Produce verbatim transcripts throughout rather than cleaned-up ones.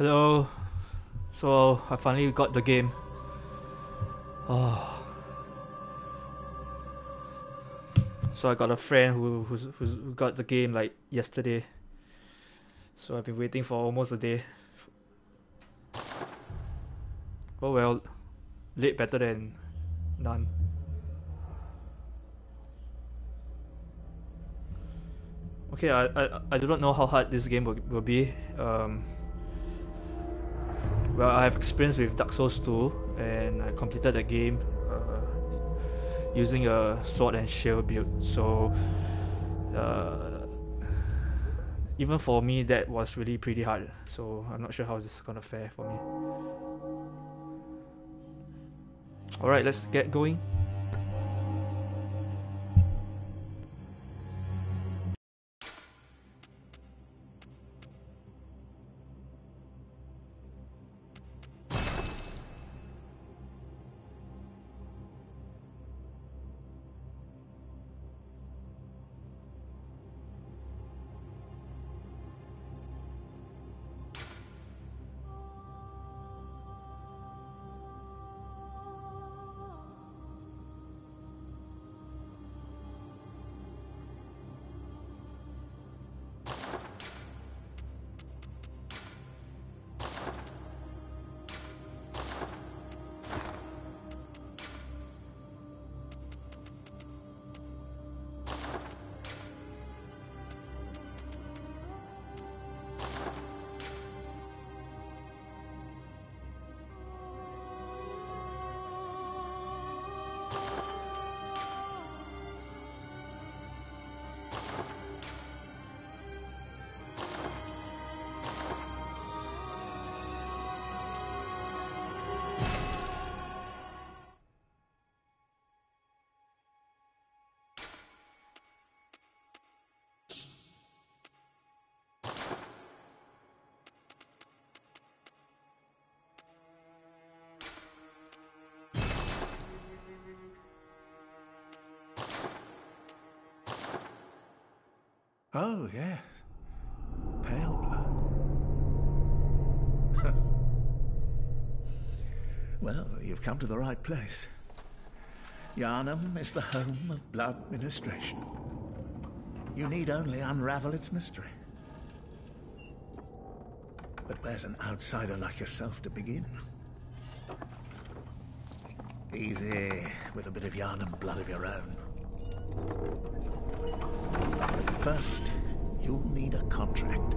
Hello. So I finally got the game. Oh. So I got a friend who who's, who's, who got the game like yesterday. So I've been waiting for almost a day. Oh well, late better than none. Okay, I I, I do not know how hard this game will, will be. Um, well, I have experience with Dark Souls two, and I completed the game uh, using a sword and shield build. So uh, even for me, that was really pretty hard. So I'm not sure how this is gonna fare for me. All right, let's get going. Oh, yes. Pale blood. Well, you've come to the right place. Yharnam is the home of blood ministration. You need only unravel its mystery. But where's an outsider like yourself to begin? Easy, with a bit of Yharnam blood of your own. But first, you'll need a contract.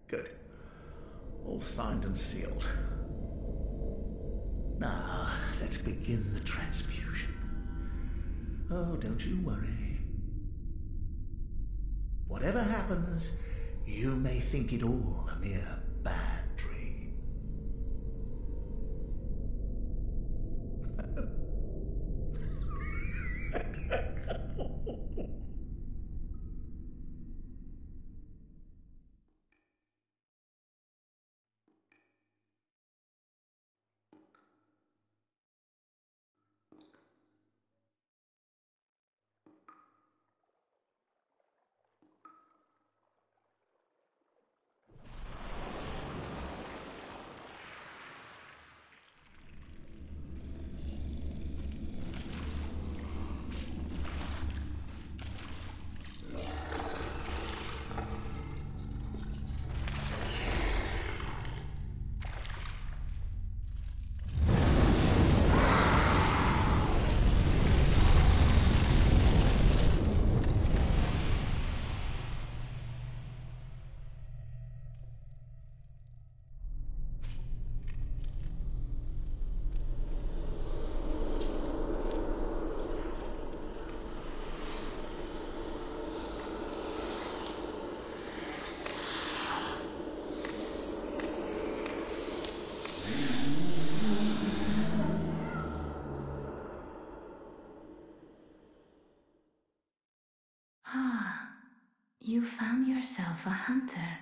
Good. All signed and sealed. Now, let's begin the transfusion. Oh, don't you worry. Whatever happens, you may think it all a mere bad dream. You found yourself a hunter.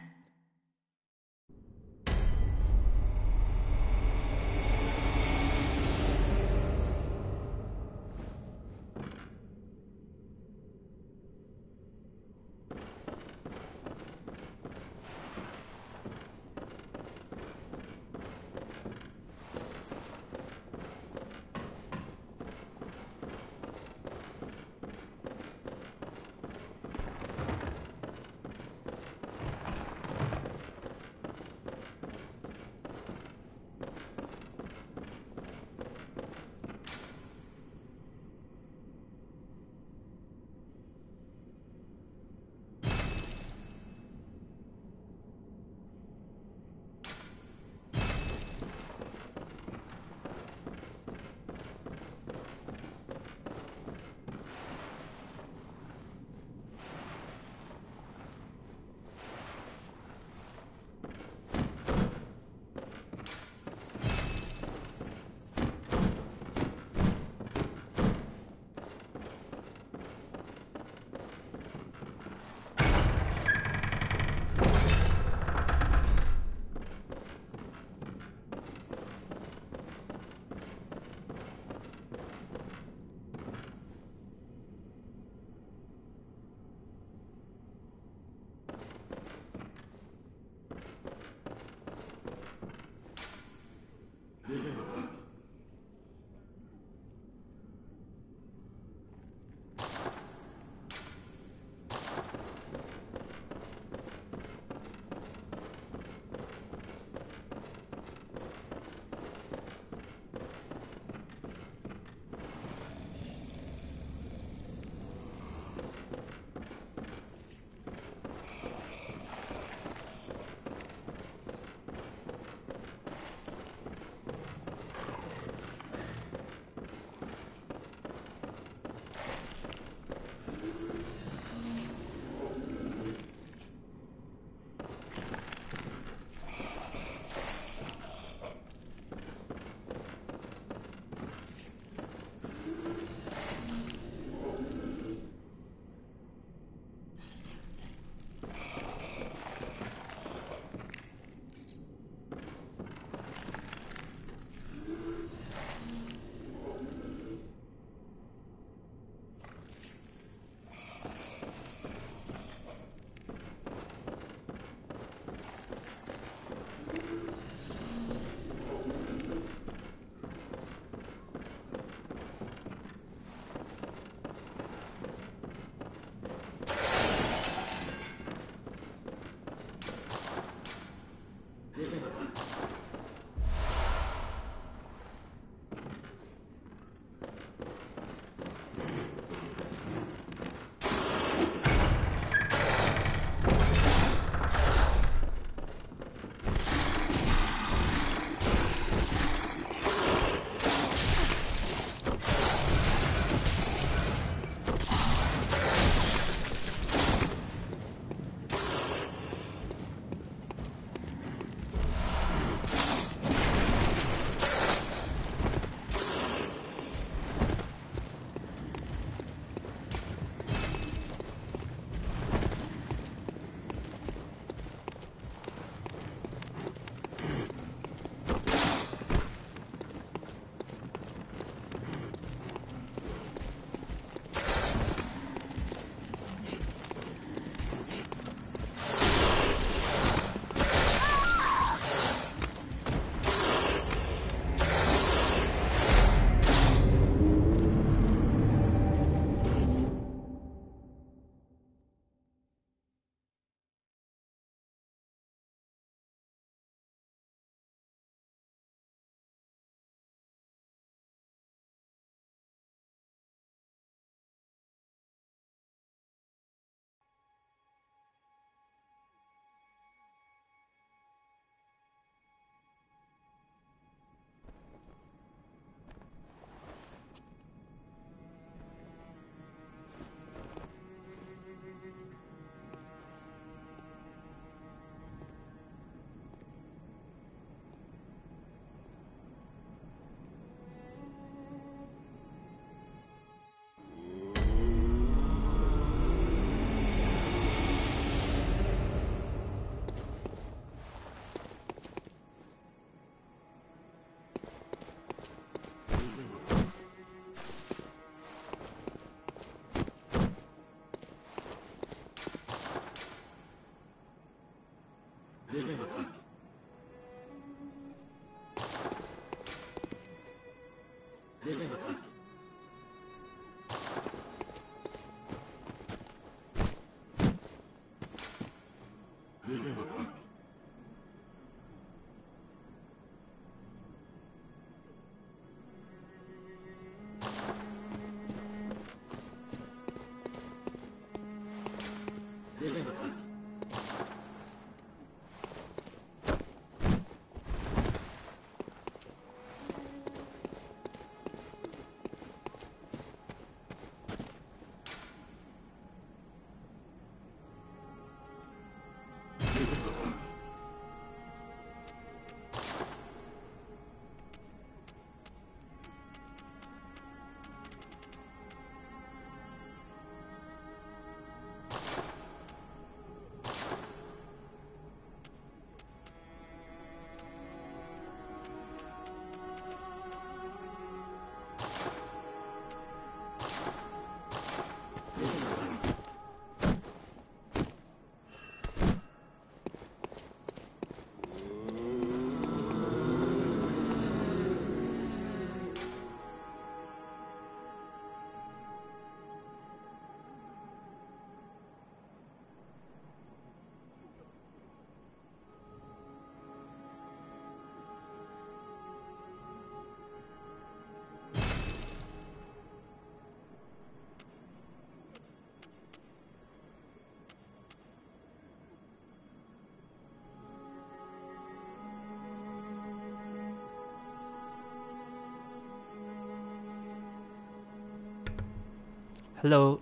Hello.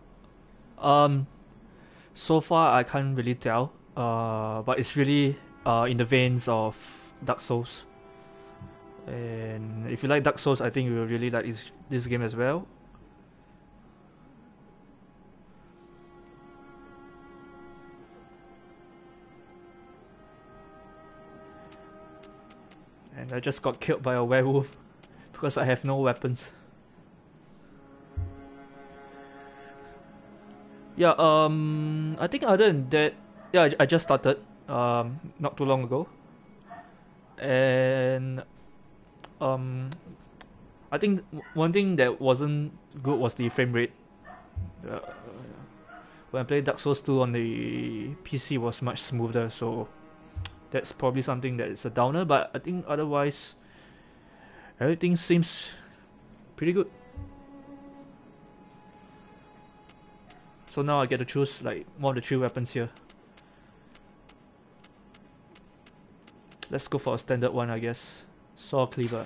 Um, so far I can't really tell. Uh, but it's really uh in the veins of Dark Souls. And if you like Dark Souls, I think you will really like this this game as well. And I just got killed by a werewolf because I have no weapons. Yeah, um, I think other than that, yeah, I, I just started, um, not too long ago, and um, I think one thing that wasn't good was the frame rate. Uh, when I played Dark Souls two on the P C, was much smoother, so that's probably something that is a downer. But I think otherwise, everything seems pretty good. So now I get to choose like one of the three weapons here. Let's go for a standard one, I guess. Saw cleaver.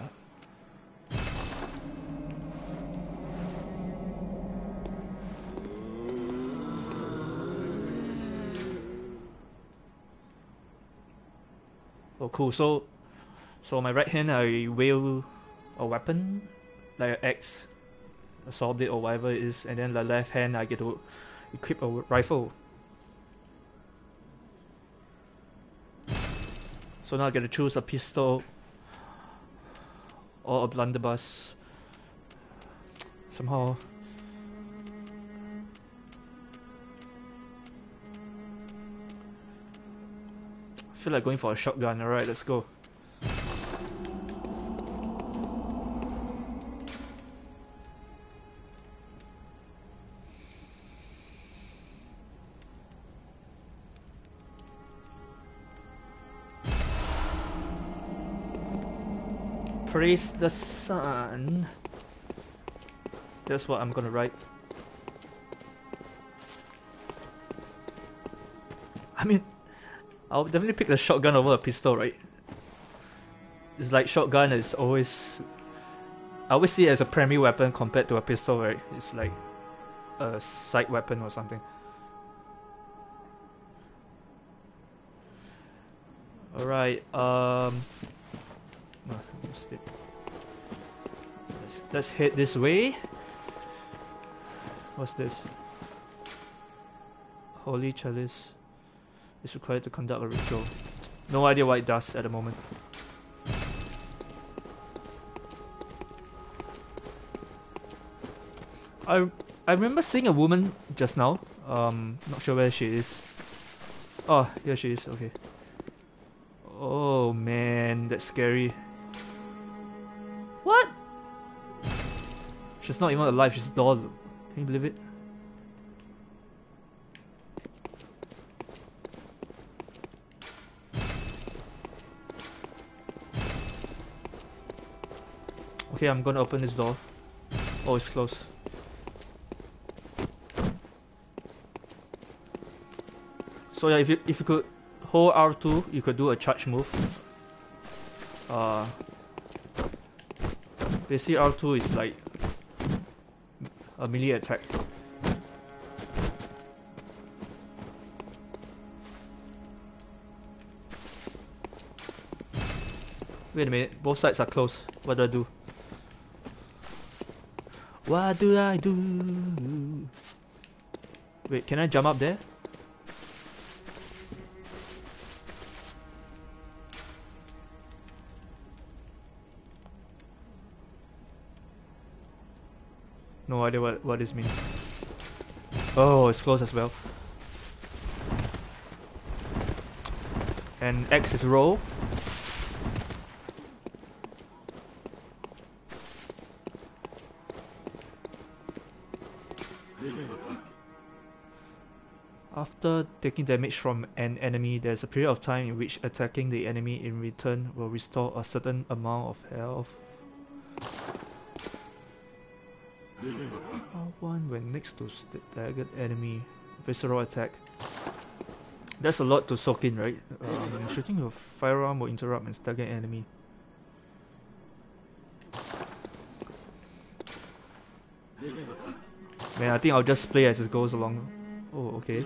Oh, cool. So, so my right hand I wield a weapon, like an axe, a saw blade or whatever it is, and then the left hand I get to equip a rifle. So now I get to choose a pistol or a blunderbuss. Somehow I feel like going for a shotgun. Alright, let's go. Praise the sun. That's what I'm gonna write. I mean, I'll definitely pick the shotgun over a pistol, right? It's like shotgun is always... I always see it as a primary weapon compared to a pistol, right? It's like a side weapon or something. Alright, um... no, let's, let's head this way. What's this? Holy chalice is required to conduct a ritual. No idea what it does at the moment. I I remember seeing a woman just now. Um, not sure where she is. Oh, here she is. Okay. that's scary. What? She's not even alive, she's a doll. Can you believe it? Okay, I'm gonna open this door. Oh, it's closed. So yeah, if you if you could hold R two, you could do a charge move. Uh, basically R two is like a melee attack. Wait a minute, both sides are closed. What do I do? What do I do? Wait, can I jump up there? No idea what, what this means. Oh, it's closed as well. And X is roll. After taking damage from an enemy, there's a period of time in which attacking the enemy in return will restore a certain amount of health. R one when next to staggered enemy. Visceral attack. That's a lot to soak in, right? Um, shooting your firearm will interrupt and stagger enemy. Man, I think I'll just play as it goes along. Oh, okay.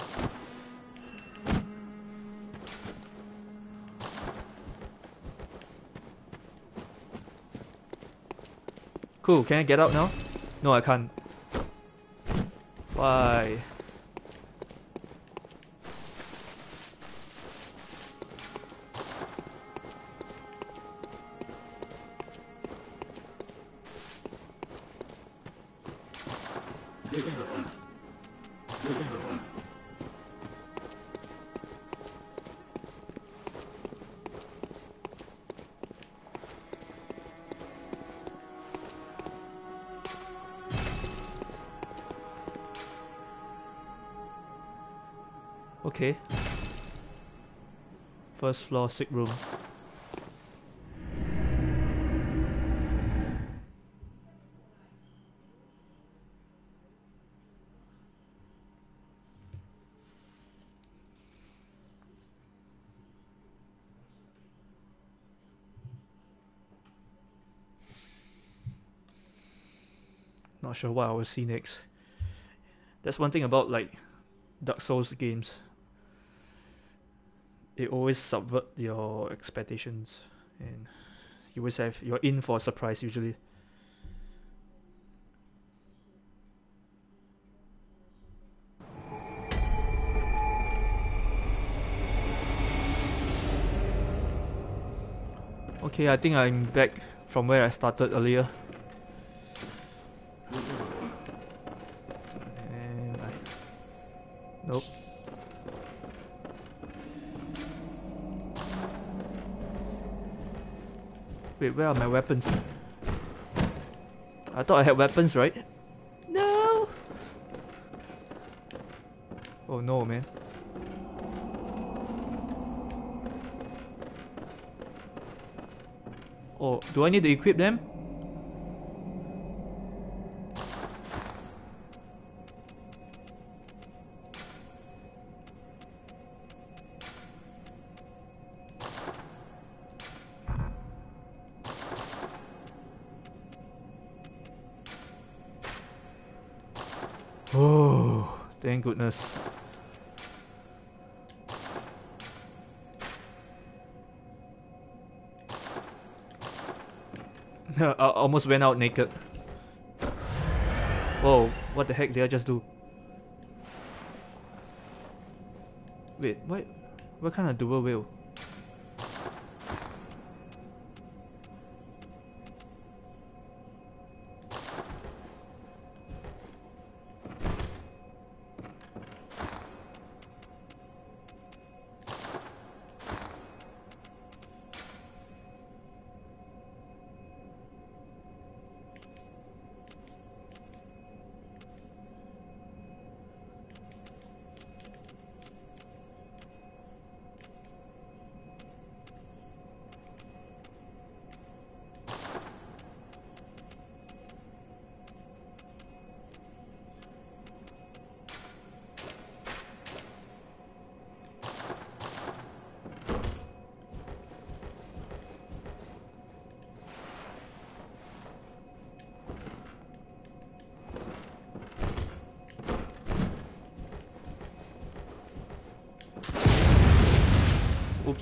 Cool, can I get out now? No, I can't. Why? Okay. First floor, sick room. Not sure what I will see next. That's one thing about like Dark Souls games. It always subvert your expectations, and you always have you're in for a surprise usually. Okay, I think I'm back from where I started earlier. And I... Nope. Wait, where are my weapons? I thought I had weapons, right? No! Oh no, man. Oh, do I need to equip them? Oh, thank goodness. I almost went out naked. Whoa, what the heck did I just do? Wait, what? What kind of dual wheel?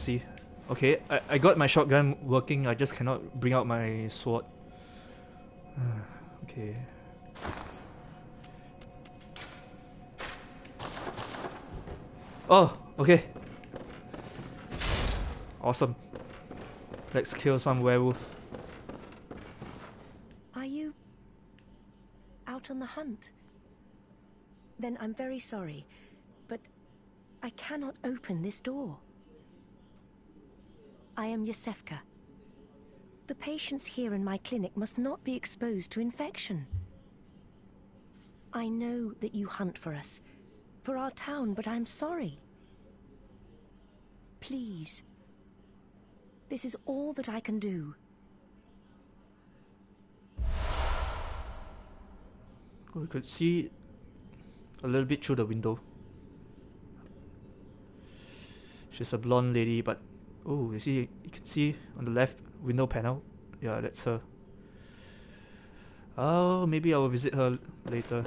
see. Okay, I, I got my shotgun working, I just cannot bring out my sword. Okay. Oh, okay. Awesome. Let's kill some werewolf. Are you out on the hunt? Then I'm very sorry, but I cannot open this door. I am Yosefka. The patients here in my clinic must not be exposed to infection. I know that you hunt for us, for our town, but I'm sorry. Please. This is all that I can do. We could see a little bit through the window. She's a blonde lady, but oh, you see, you can see on the left window panel. Yeah, that's her. Oh, maybe I will visit her later.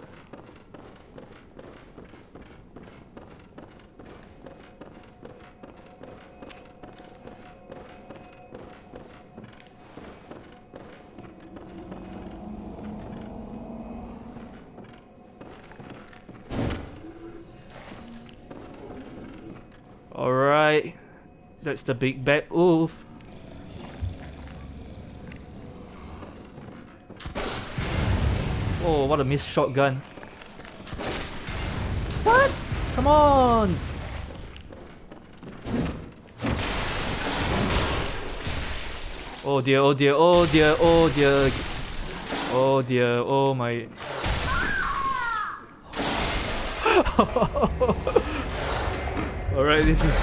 Alright, that's the big bad wolf. Oh, what a missed shotgun. What? Come on! Oh dear, oh dear, oh dear, oh dear. Oh dear, oh my. Alright, this is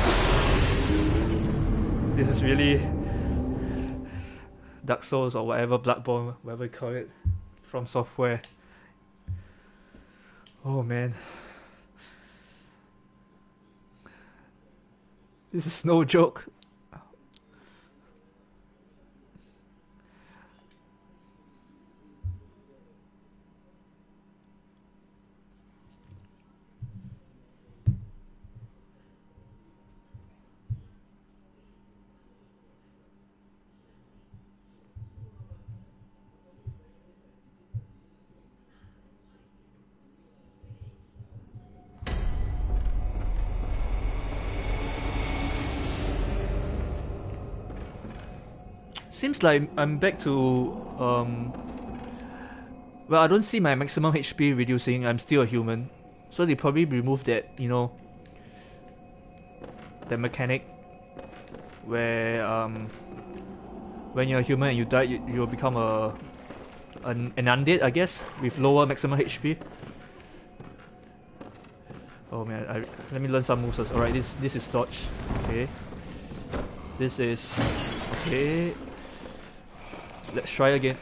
this is really Dark Souls or whatever, Bloodborne, whatever you call it, From Software. Oh man, this is no joke. Seems like I'm back to, um... well, I don't see my maximum H P reducing, I'm still a human. So they probably removed that, you know, that mechanic where, um... when you're a human and you die, you, you'll become a... An, an undead, I guess, with lower maximum H P. Oh man, I, let me learn some moves first. Alright, this, this is dodge. Okay. This is... okay. Let's try again.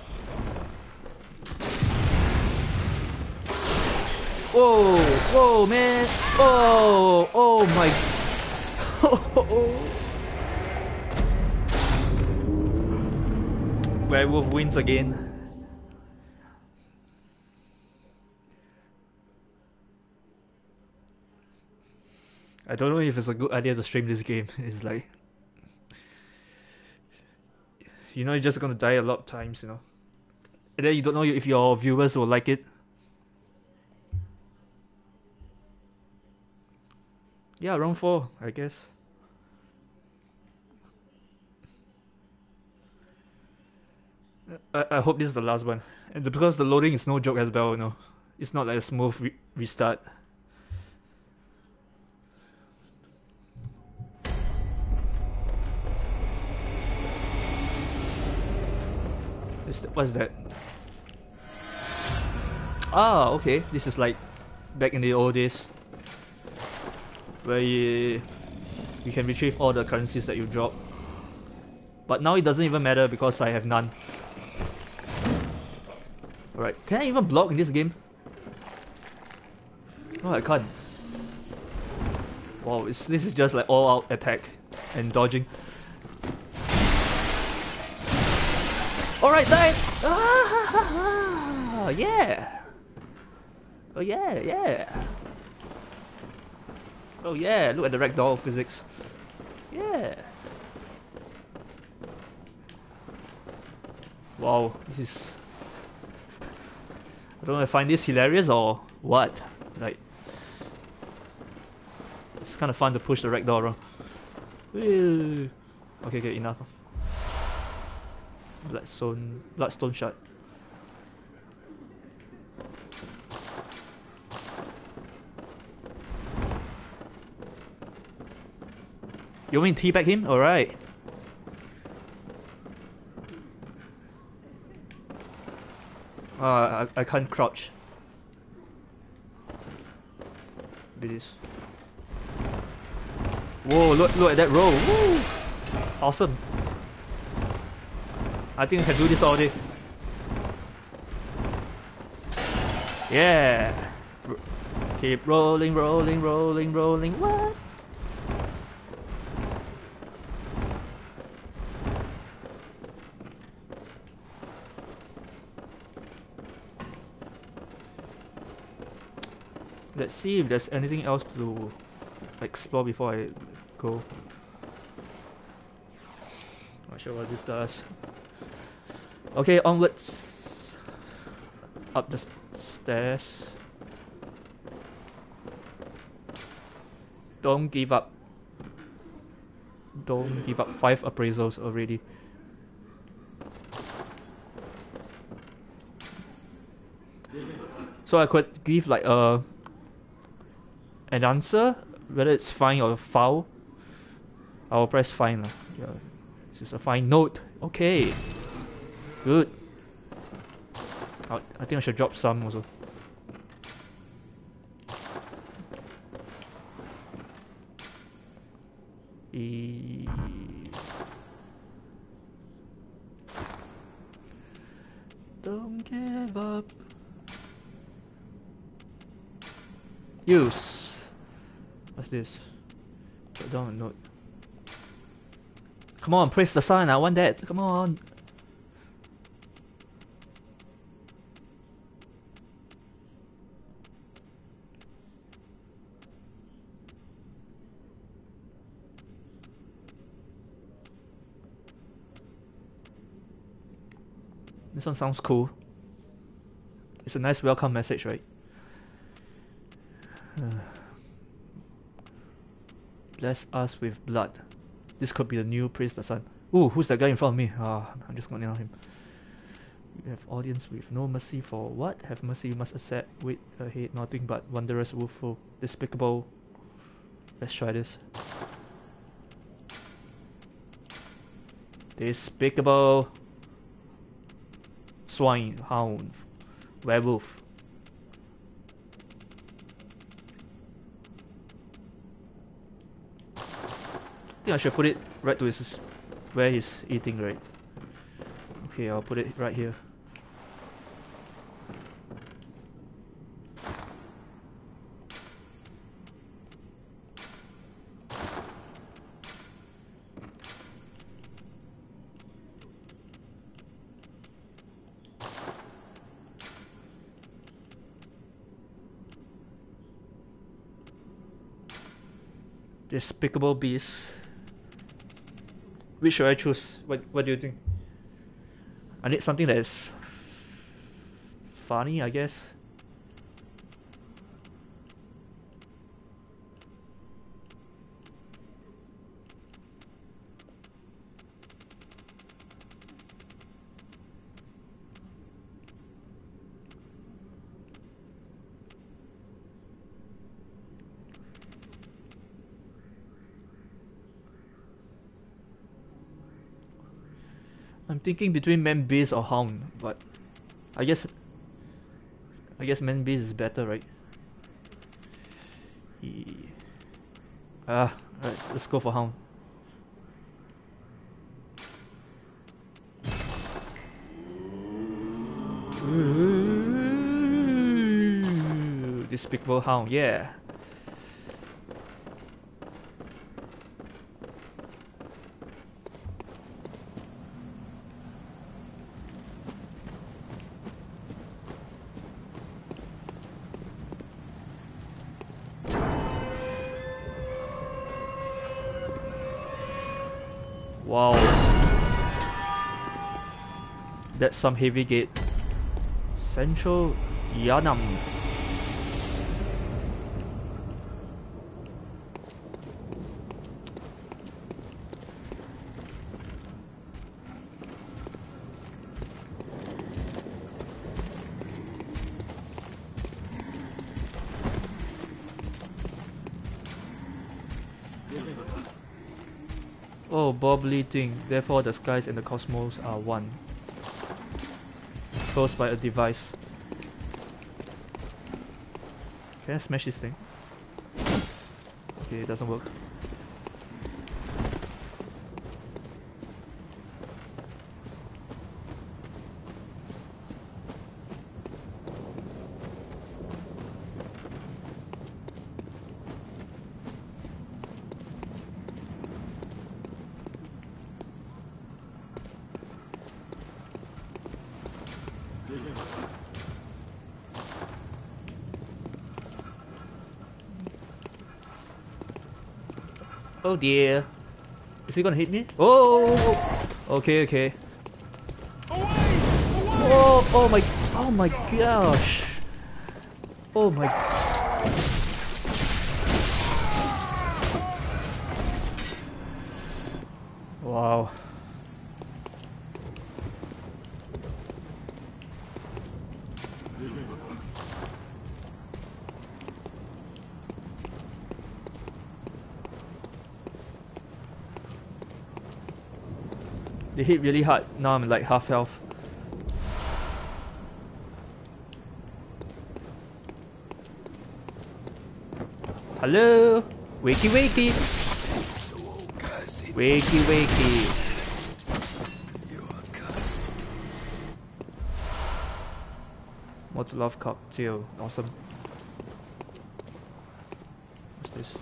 Whoa! Whoa, man! Oh! Oh my... Werewolf wins again. I don't know if it's a good idea to stream this game. It's like... you know, you're just gonna die a lot of times, you know. And then you don't know if your viewers will like it. Yeah, round four, I guess. I, I hope this is the last one. And because the loading is no joke as well, you know. It's not like a smooth re restart. What's that? Ah, okay. This is like back in the old days, where you, you can retrieve all the currencies that you drop. But now it doesn't even matter because I have none. Alright, can I even block in this game? No, I can't. Wow, it's, this is just like all out attack and dodging. Alright, die! Ah, yeah! Oh yeah, yeah! Oh yeah, look at the ragdoll physics. Yeah. Wow, this is... I don't know if I find this hilarious or what. Like, it's kind of fun to push the ragdoll around. Woo. Okay, okay, enough. Bloodstone, Bloodstone shard. You want me to teabag him? Alright. Uh, I, I can't crouch. Do this. Whoa, look, look at that roll. Woo! Awesome. I think I can do this all day. Yeah. R keep rolling, rolling, rolling, rolling. What? Let's see if there's anything else to explore before I go. Not sure what this does. Okay, onwards. Up the stairs. Don't give up. Don't give up. Five appraisals already. So I could give like a an answer, whether it's fine or foul. I'll press fine. Yeah. This is a fine note. Okay. Good. I, I think I should drop some also. E Don't give up. Use. What's this? Put down a note. Come on, praise the sun. I want that. Come on. This one sounds cool. It's a nice welcome message, right? Bless us with blood. This could be the new praise the sun. Ooh, who's that guy in front of me? Ah, I'm just gonna nail him. You have audience with no mercy for what? Have mercy you must accept. Wait ahead, nothing but wondrous, woeful, despicable. Let's try this. Despicable. Swine, hound, werewolf. I think I should put it right to his where he's eating, right? Okay, I'll put it right here. Despicable beast. Which should I choose? What What do you think? I need something that is funny, I guess. I'm thinking between man beast or hound, but I guess I guess man beast is better, right? E ah, alright, let's go for hound. Ooh, despicable hound, yeah. That's some heavy gate. Central Yharnam. Oh, bobbly thing. Therefore, the skies and the cosmos are one. Closed by a device. Can I smash this thing? Okay, it doesn't work. Oh dear. Is he gonna hit me? Oh! Okay, okay. Oh, oh my, oh my gosh. Oh my. Wow. They hit really hard. Now I'm like half health. Hello? Wakey wakey! Wakey wakey! More to love cocktail. Awesome. What's this?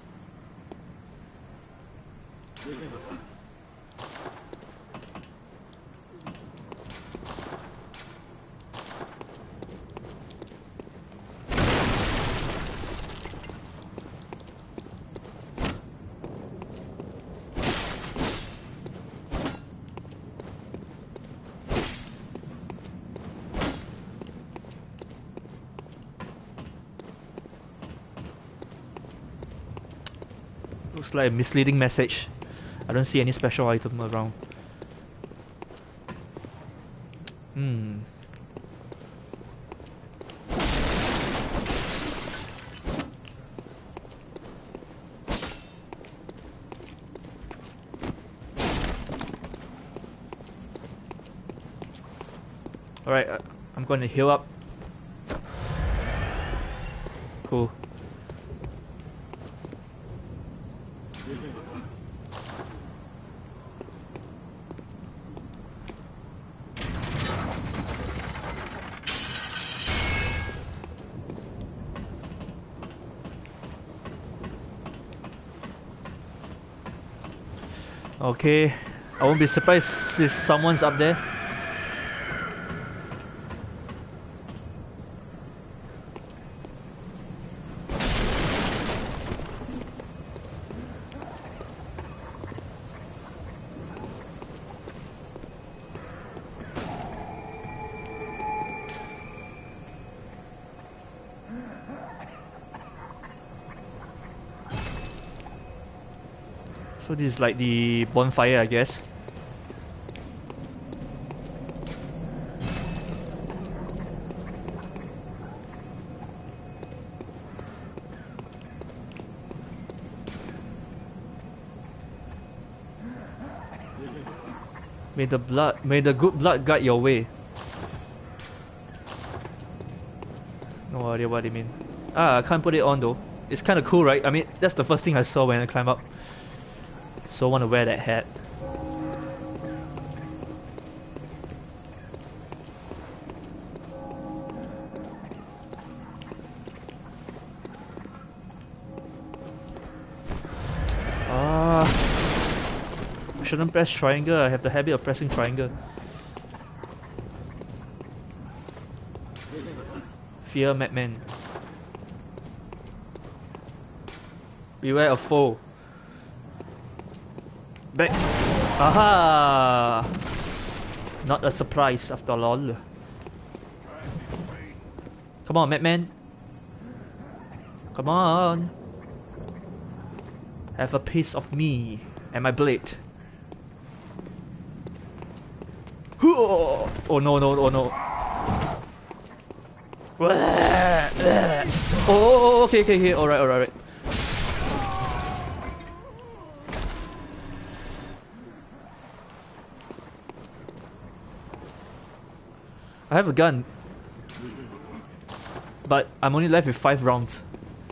Looks like a misleading message. I don't see any special item around. Hmm. Alright, uh, I'm going to heal up. Cool. Okay, I won't be surprised if someone's up there. So this is like the bonfire, I guess. May the blood, may the good blood guide your way. No idea what they mean. Ah, I can't put it on though. It's kind of cool, right? I mean, that's the first thing I saw when I climb up. So I want to wear that hat. Ah, I shouldn't press triangle. I have the habit of pressing triangle. Fear madman. Beware of foe. Back. Aha! Not a surprise after all. Come on, Madman. Come on. Have a piece of me and my blade. Oh no, no, oh no. Oh, okay, okay, okay, alright, alright, alright. I have a gun, but I'm only left with five rounds.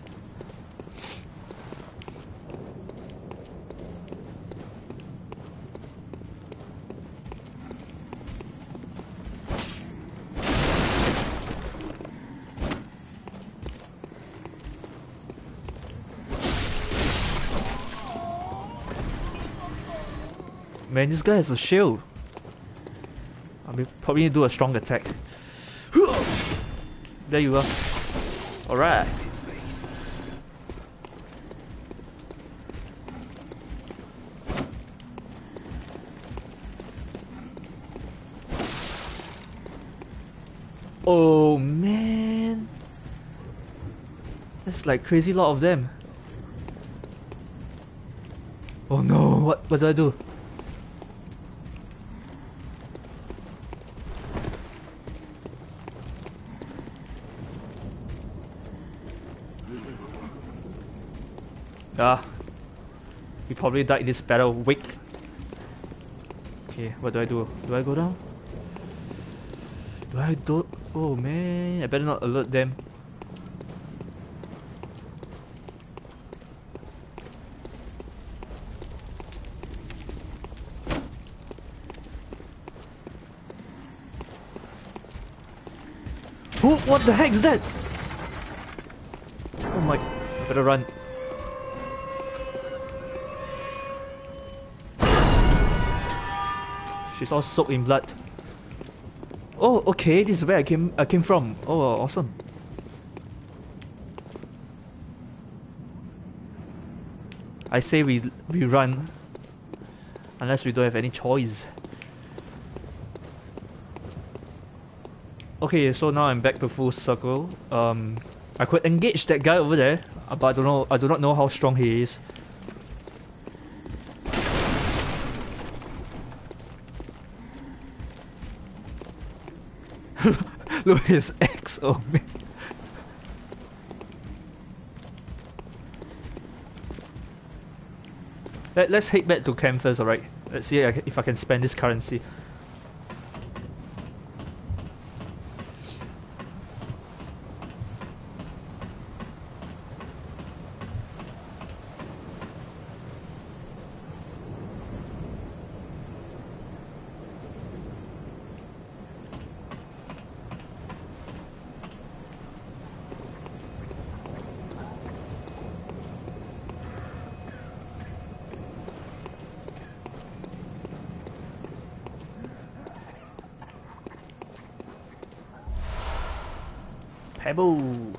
Man, this guy has a shield. I mean, probably need to do a strong attack. There you go. Alright. Oh man. There's like crazy lot of them. Oh no, what, what do I do? Ah, he probably died in this battle weak. Okay, what do I do? Do I go down? Do I do? Oh man, I better not alert them. Oh, what the heck is that? Oh my, I better run. She's all soaked in blood. Oh, okay, this is where I came I came from. Oh, awesome. I say we we run unless we don't have any choice. Okay, so now I'm back to full circle. Um, I could engage that guy over there, but I don't know. I do not know how strong he is. Look at his axe, oh man. Let, let's head back to camp first, alright? Let's see if I can spend this currency. Pebble.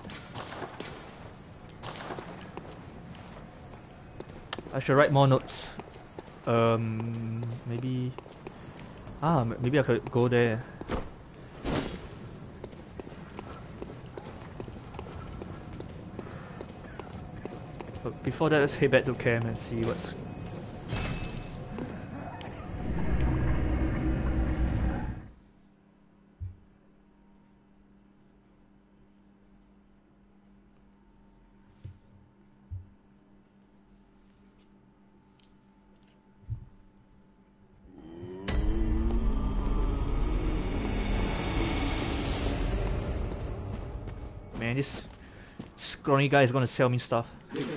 I should write more notes. Um, maybe. Ah, maybe I could go there. But before that, let's head back to camp and see what's. Man, this scrawny guy is gonna sell me stuff.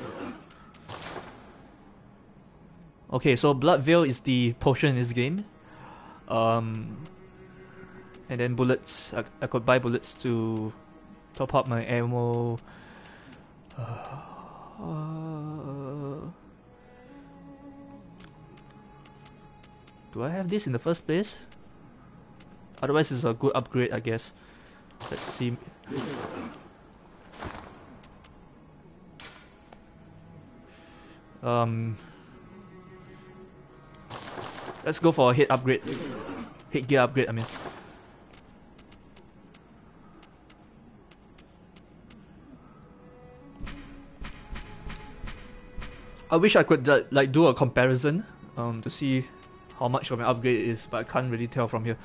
Okay, so Blood Veil is the potion in this game. Um, and then bullets. I, I could buy bullets to top up my ammo. Uh, uh, do I have this in the first place? Otherwise, it's a good upgrade, I guess. Let's see. Um, let's go for a head upgrade. Hit gear upgrade, I mean. I wish I could uh, like do a comparison um, to see how much of an upgrade it is, but I can't really tell from here.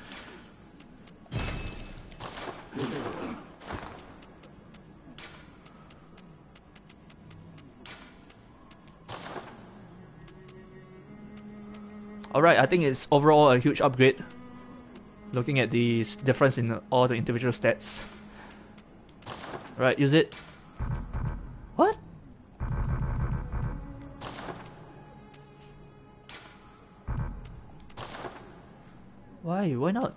Alright, I think it's overall a huge upgrade. Looking at the difference in all the individual stats. Right, use it. What? Why? Why not?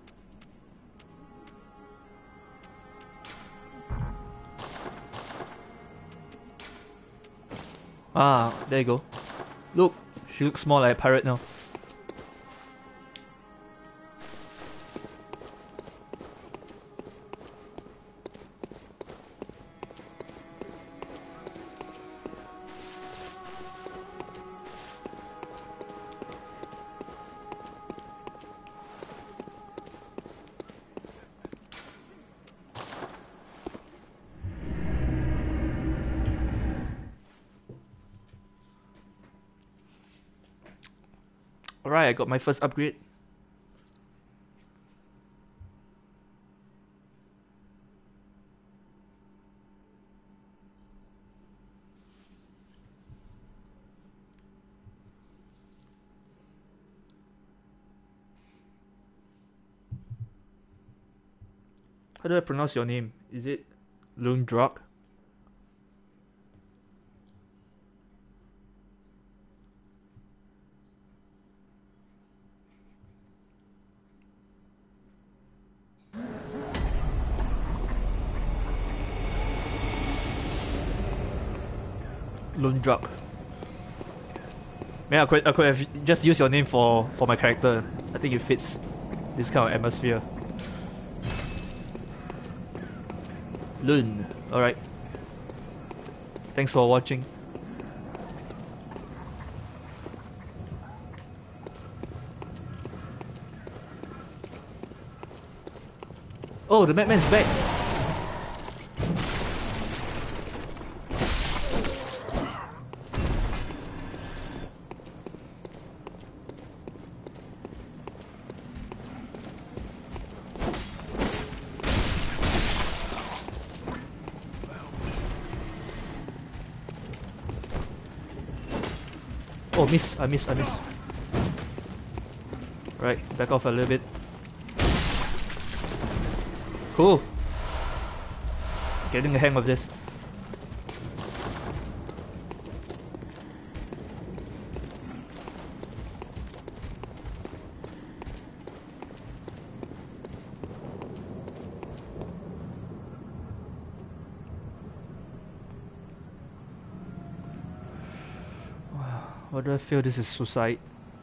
Ah, there you go. Look, she looks more like a pirate now. Alright, I got my first upgrade. How do I pronounce your name? Is it Lundrak? Lundrak. Man, I could, I could have just used your name for, for my character. I think it fits this kind of atmosphere. Lun. Alright. Thanks for watching. Oh, the Madman's back. Oh, miss, I miss, I miss. Right, back off a little bit. Cool. Getting the hang of this. Why do I feel this is suicide?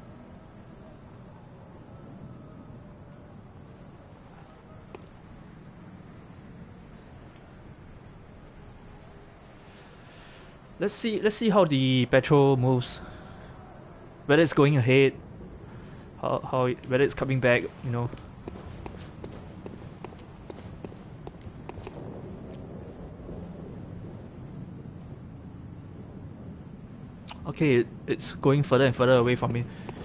Let's see let's see how the petrol moves. Whether it's going ahead, how how it, whether it's coming back, you know. Okay, it, it's going further and further away from me.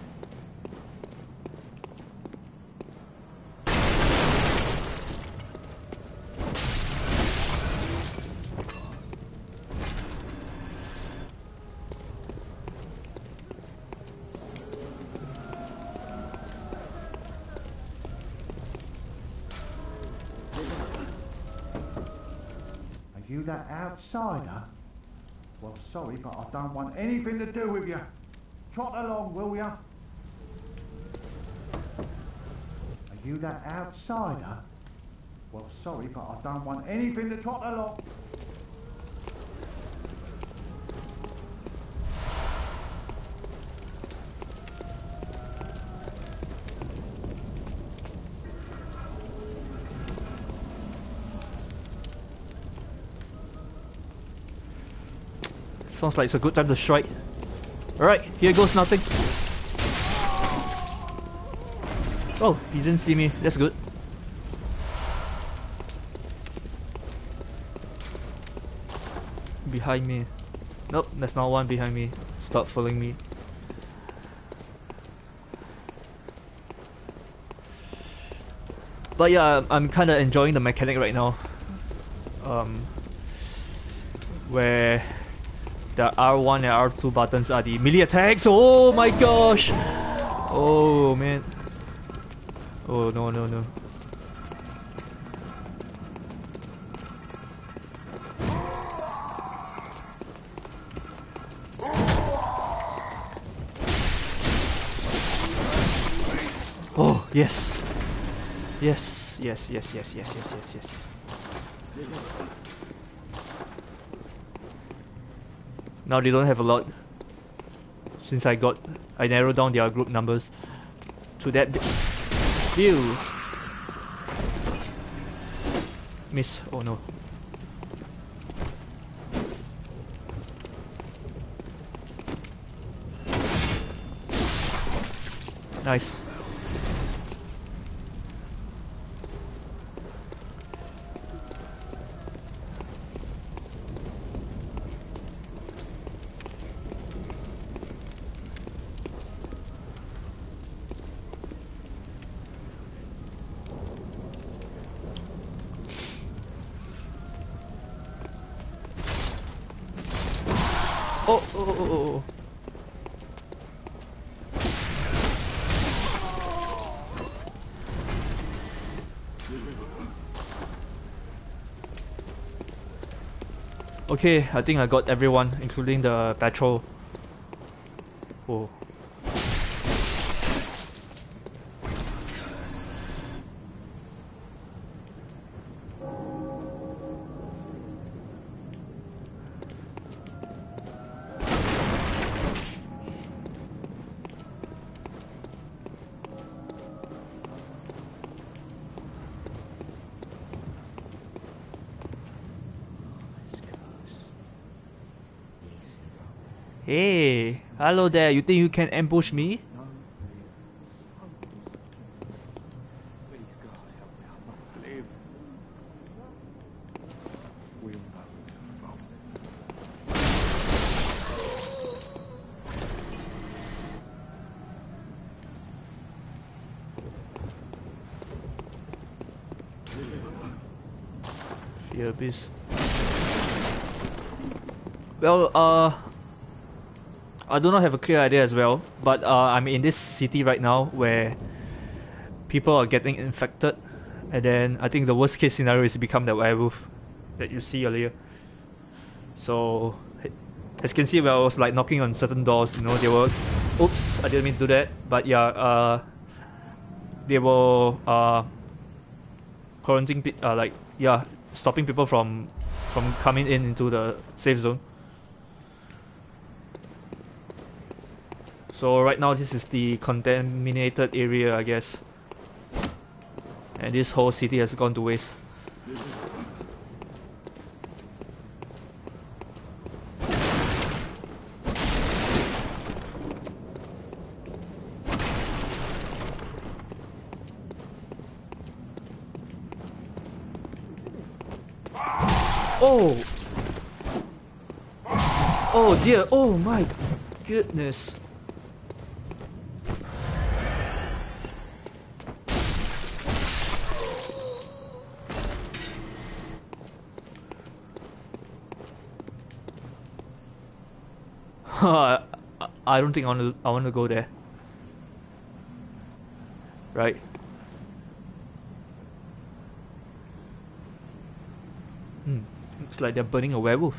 Are you that outsider? Well, sorry, but I don't want anything to do with you. Trot along, will ya? Are you that outsider? Well, sorry, but I don't want anything to trot along. Sounds like it's a good time to strike. Alright, here goes nothing. Oh, he didn't see me. That's good. Behind me. Nope, there's not one behind me. Stop following me. But yeah, I'm kind of enjoying the mechanic right now. Um, where the R one and R two buttons are the melee attacks. Oh my gosh! Oh man. Oh no no no. Oh yes. Yes, yes, yes, yes, yes, yes, yes, yes. Now they don't have a lot. Since I got, I narrowed down their group numbers to that view. Miss, oh no. Nice. Oh, oh, oh, oh, oh. Okay, I think I got everyone, including the patrol. Oh. Hey, hello there. You think you can ambush me? Please, God, help me. I must live. We'll know who to Fear beast. Well, uh, I do not have a clear idea as well, but uh, I'm in this city right now where people are getting infected, and then I think the worst case scenario is to become the werewolf that you see earlier. So, as you can see, when I was like knocking on certain doors, you know, they were, oops, I didn't mean to do that, but yeah, uh, they were uh, quarantining, pe- uh, like, yeah, stopping people from from coming in into the safe zone. So right now this is the contaminated area, I guess. And this whole city has gone to waste. Oh! Oh dear, oh my goodness. I I don't think I want to. I want to go there. Right. Hmm. Looks like they're burning a werewolf.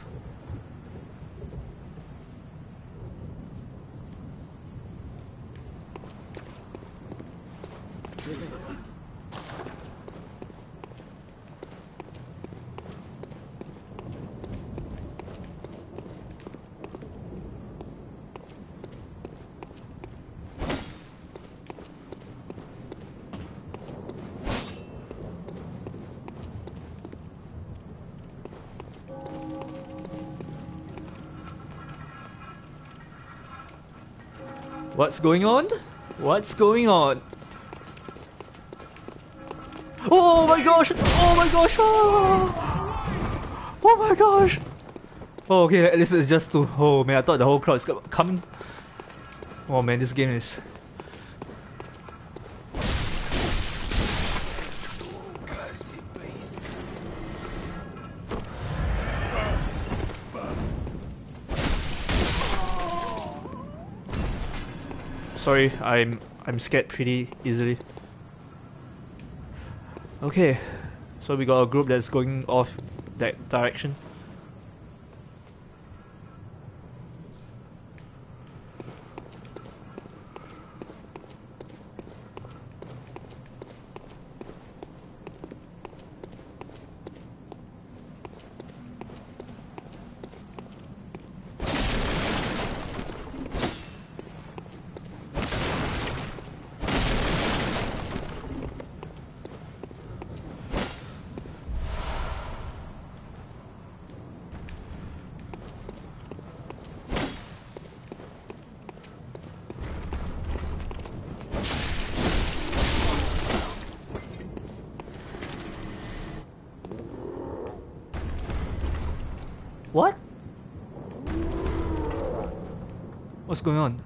What's going on? What's going on? Oh my gosh! Oh my gosh! Oh, oh my gosh! Oh, okay, at least it's just two. Oh man, I thought the whole crowd is coming. Oh man, this game is... Sorry, I'm I'm scared pretty easily. Okay, so we got a group that's going off that direction. What? What's going on?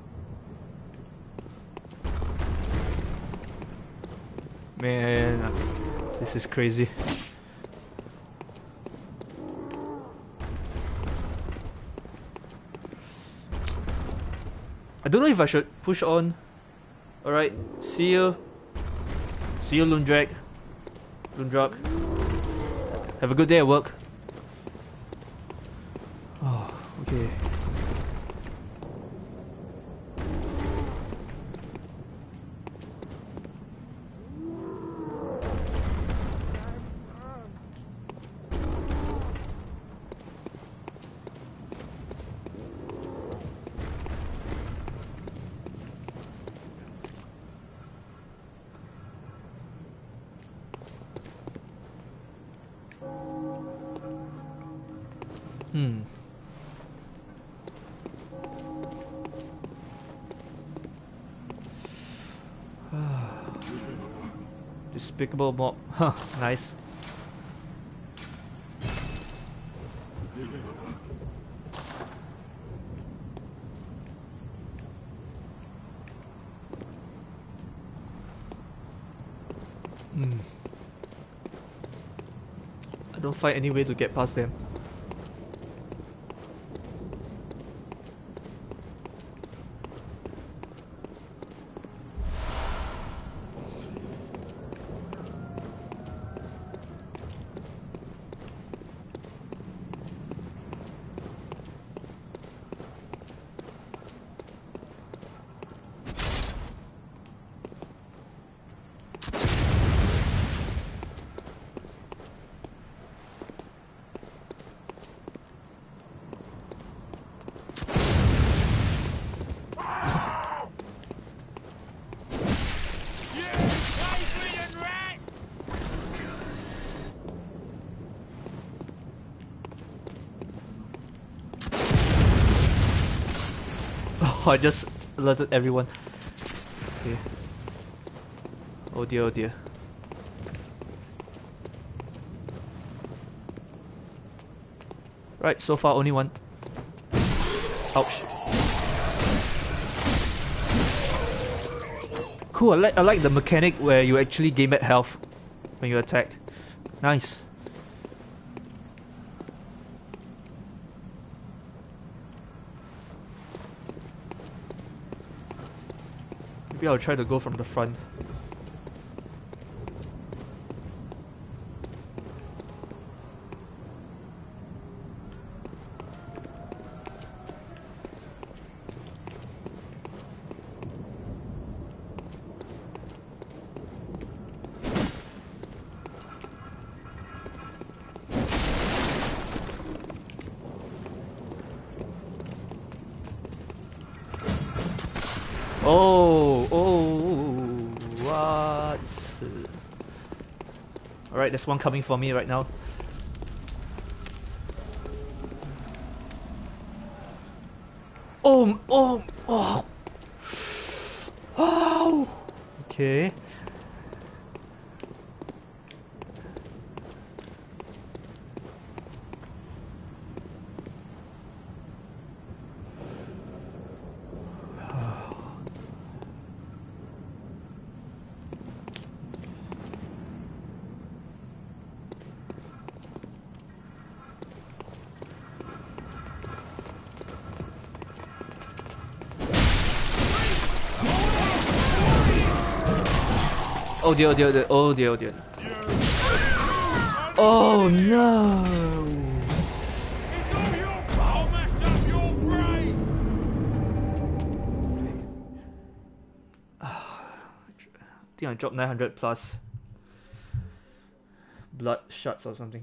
Man, this is crazy. I don't know if I should push on. Alright, see you. See you, Lundrag. Lundrak. Have a good day at work. Oh, okay. Hmm. Despicable mob. Huh, nice. Hmm. I don't find any way to get past them. I just alerted everyone. Okay. Oh dear, oh dear. Right, so far only one. Ouch. Cool, I like, I like the mechanic where you actually gain back health when you attack. Nice. Maybe I'll try to go from the front. Oh, oh, what? Alright, there's one coming for me right now. Oh, oh, oh. Oh. Okay. Oh dear, oh dear, oh dear, oh dear, oh dear. Oh no! I think I dropped nine hundred plus blood shots or something.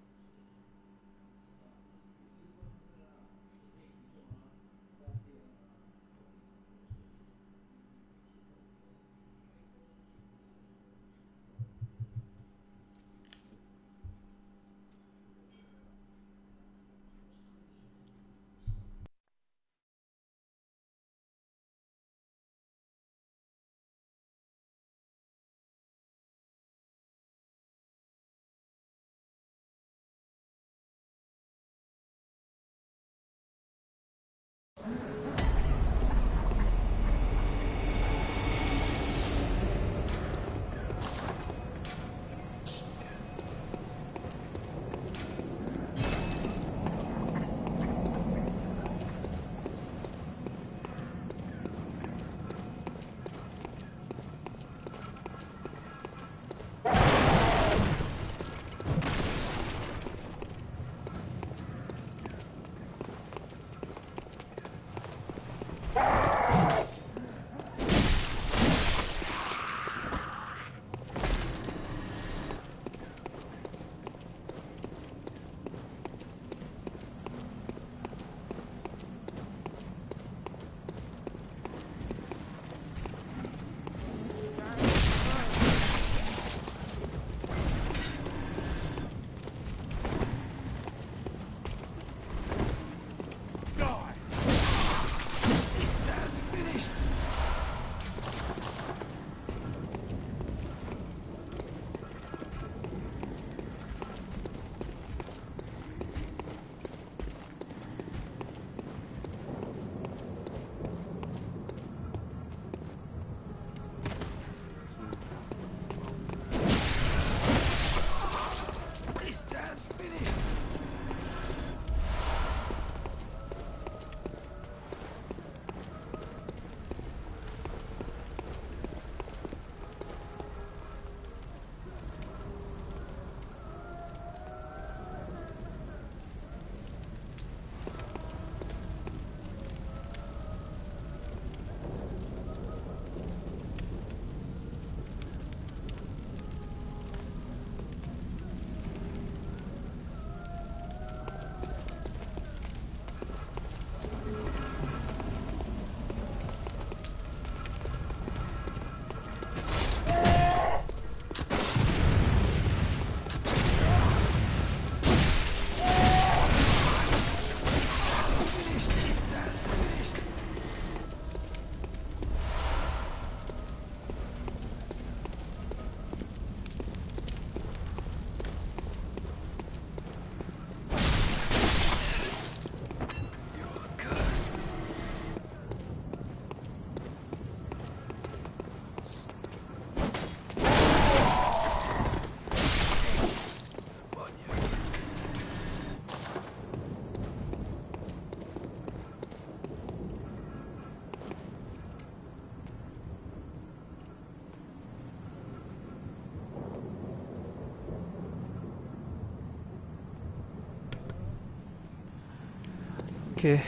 Okay.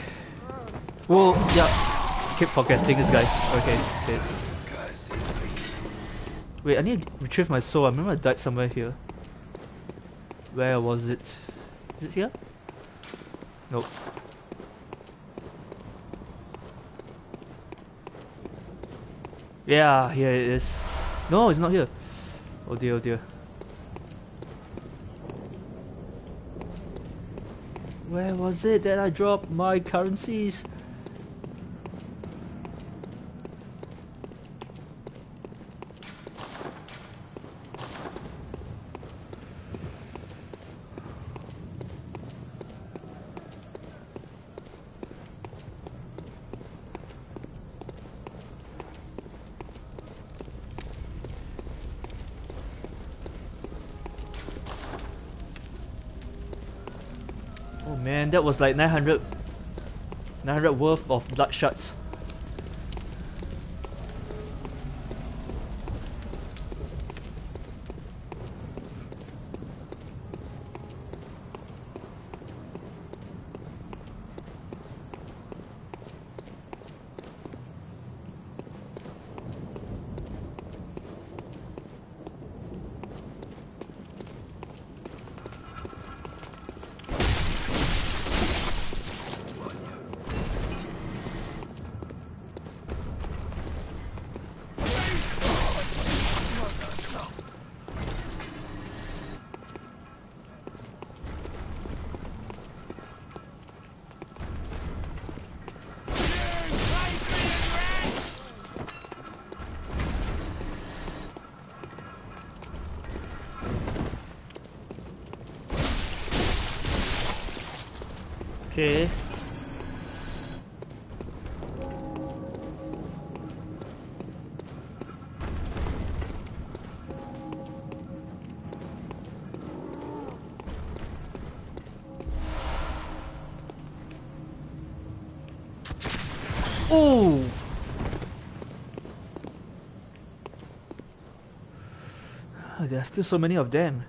Well, yeah. Keep forgetting this guy. Okay, okay. Wait, I need to retrieve my soul. I remember I died somewhere here. Where was it? Is it here? Nope. Yeah, here it is. No, it's not here. Oh dear, oh dear. Where was it that I dropped my currencies? Oh man, that was like nine hundred, nine hundred worth of blood shots. Okay. Oh! There are still so many of them.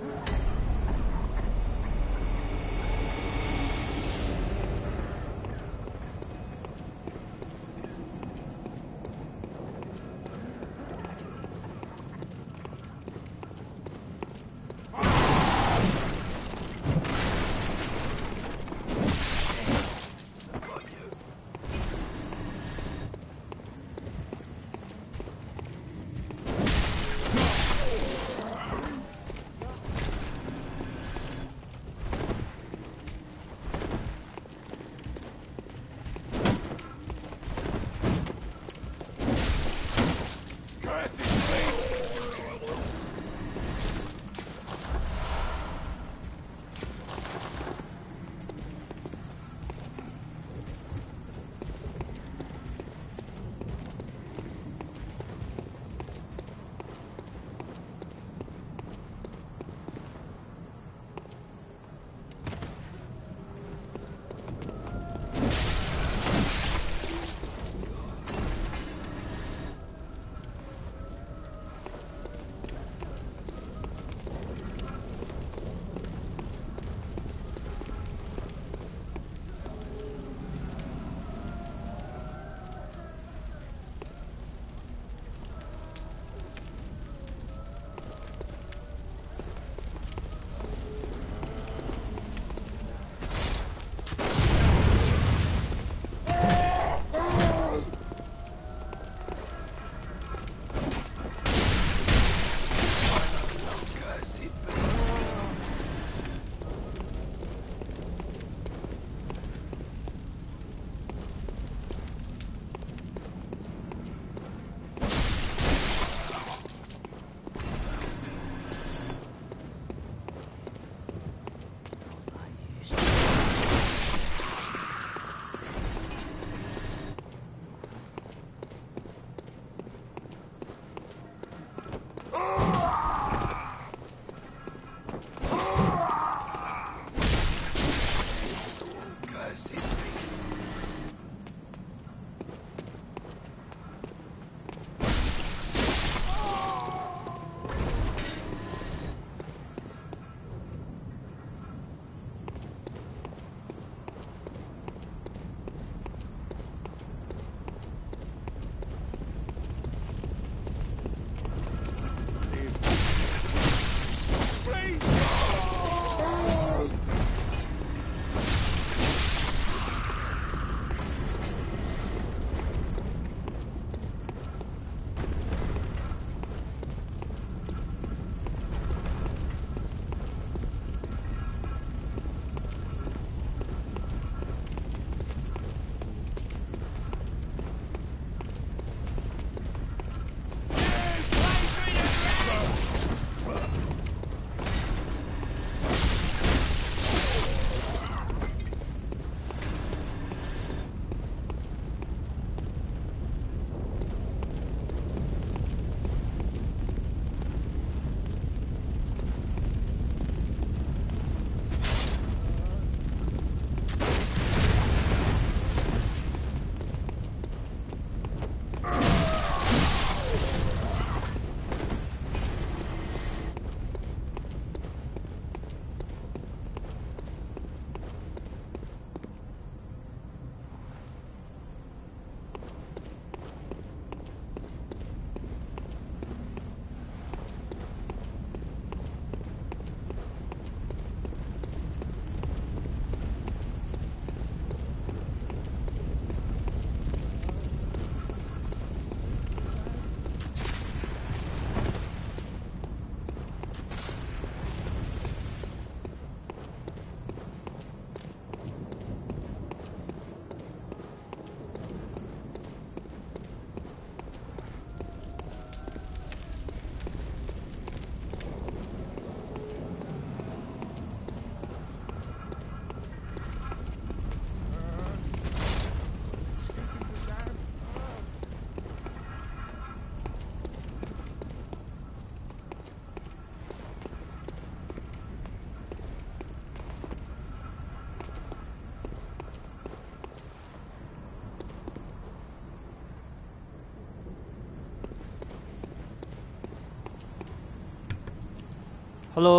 Hello.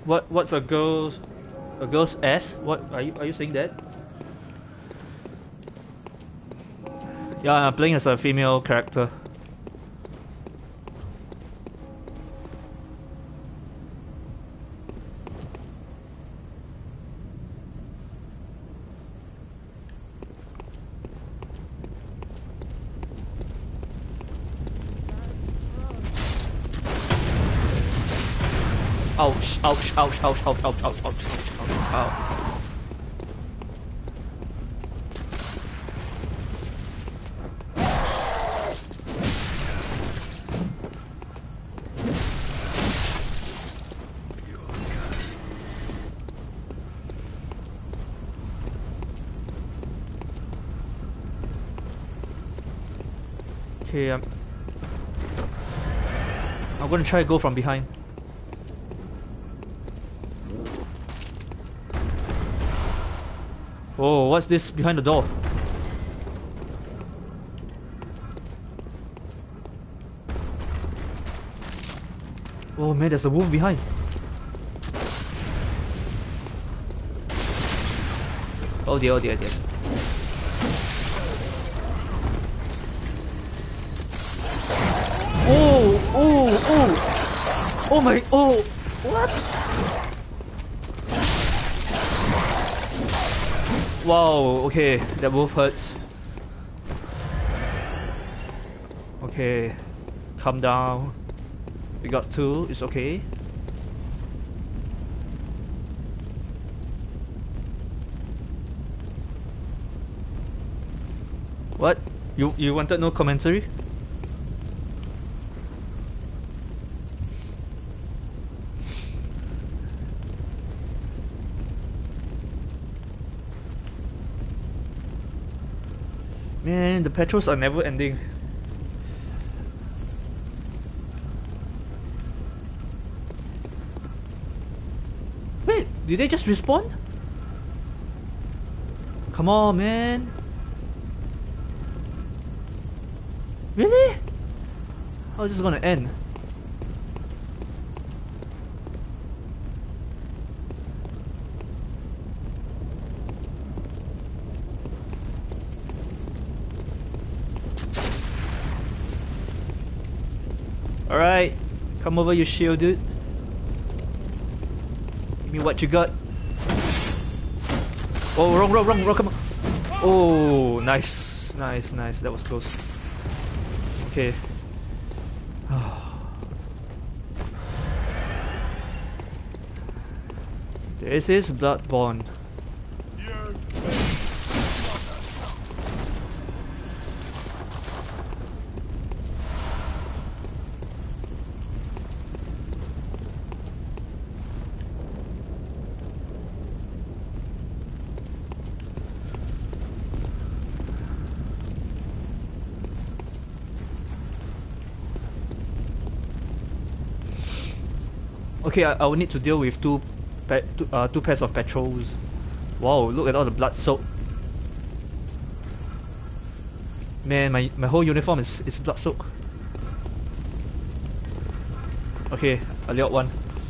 What? What's a girl's a girl's ass? What are you are you saying that? Yeah, I'm playing as a female character. Ouch, ouch, ouch, ouch, ouch, ouch, ouch, ouch, ouch, ouch, ouch. Okay, I'm... I'm gonna try to go from behind. Oh, what's this behind the door? Oh man, there's a wolf behind. Oh dear, oh dear, oh dear. Oh, oh, oh! Oh my, oh! What? Wow, okay, that wolf hurts. Okay, calm down. We got two, it's okay. What? You you wanted no commentary? Man, the patrols are never ending. Wait, did they just respawn? Come on, man. Really? How is this gonna end? Alright, come over, you shield dude. Give me what you got. Oh, wrong, wrong, wrong, wrong, come on. Oh, nice, nice, nice. That was close. Okay. This is Bloodborne. Okay, I, I will need to deal with two, pa two, uh, two pairs of patrols. Wow, look at all the blood soak. Man, my, my whole uniform is, is blood soaked. Okay, I got one.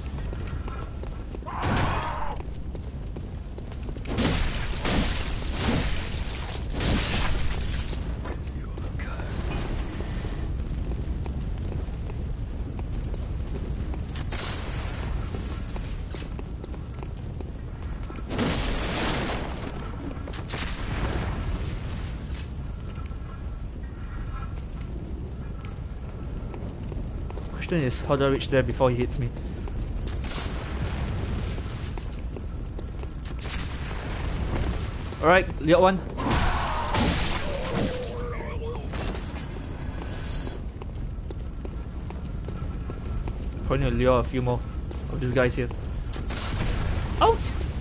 Question is, how do I reach there before he hits me? Alright, got one. Probably need to lure a few more of these guys here. Ouch!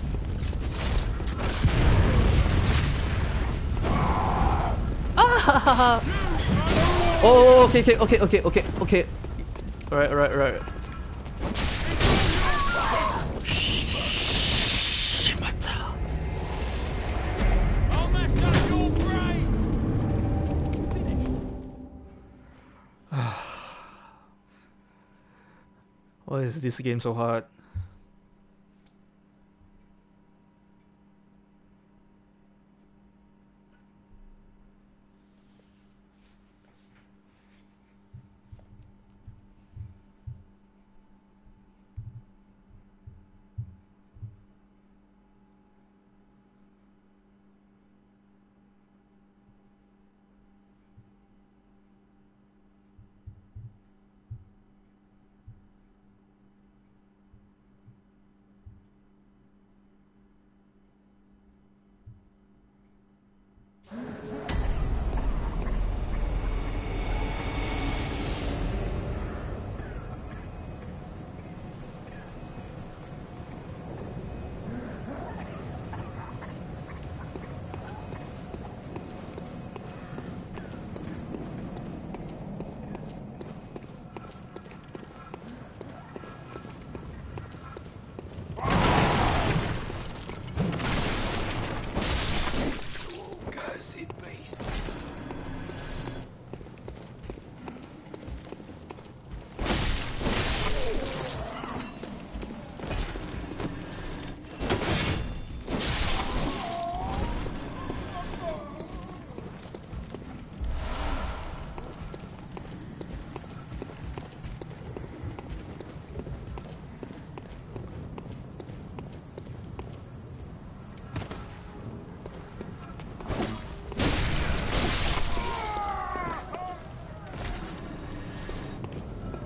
Ah! Oh, okay, okay, okay, okay, okay, okay. Alright, alright, alright. Shimata. I'll mess up your brain. Why is this game so hard?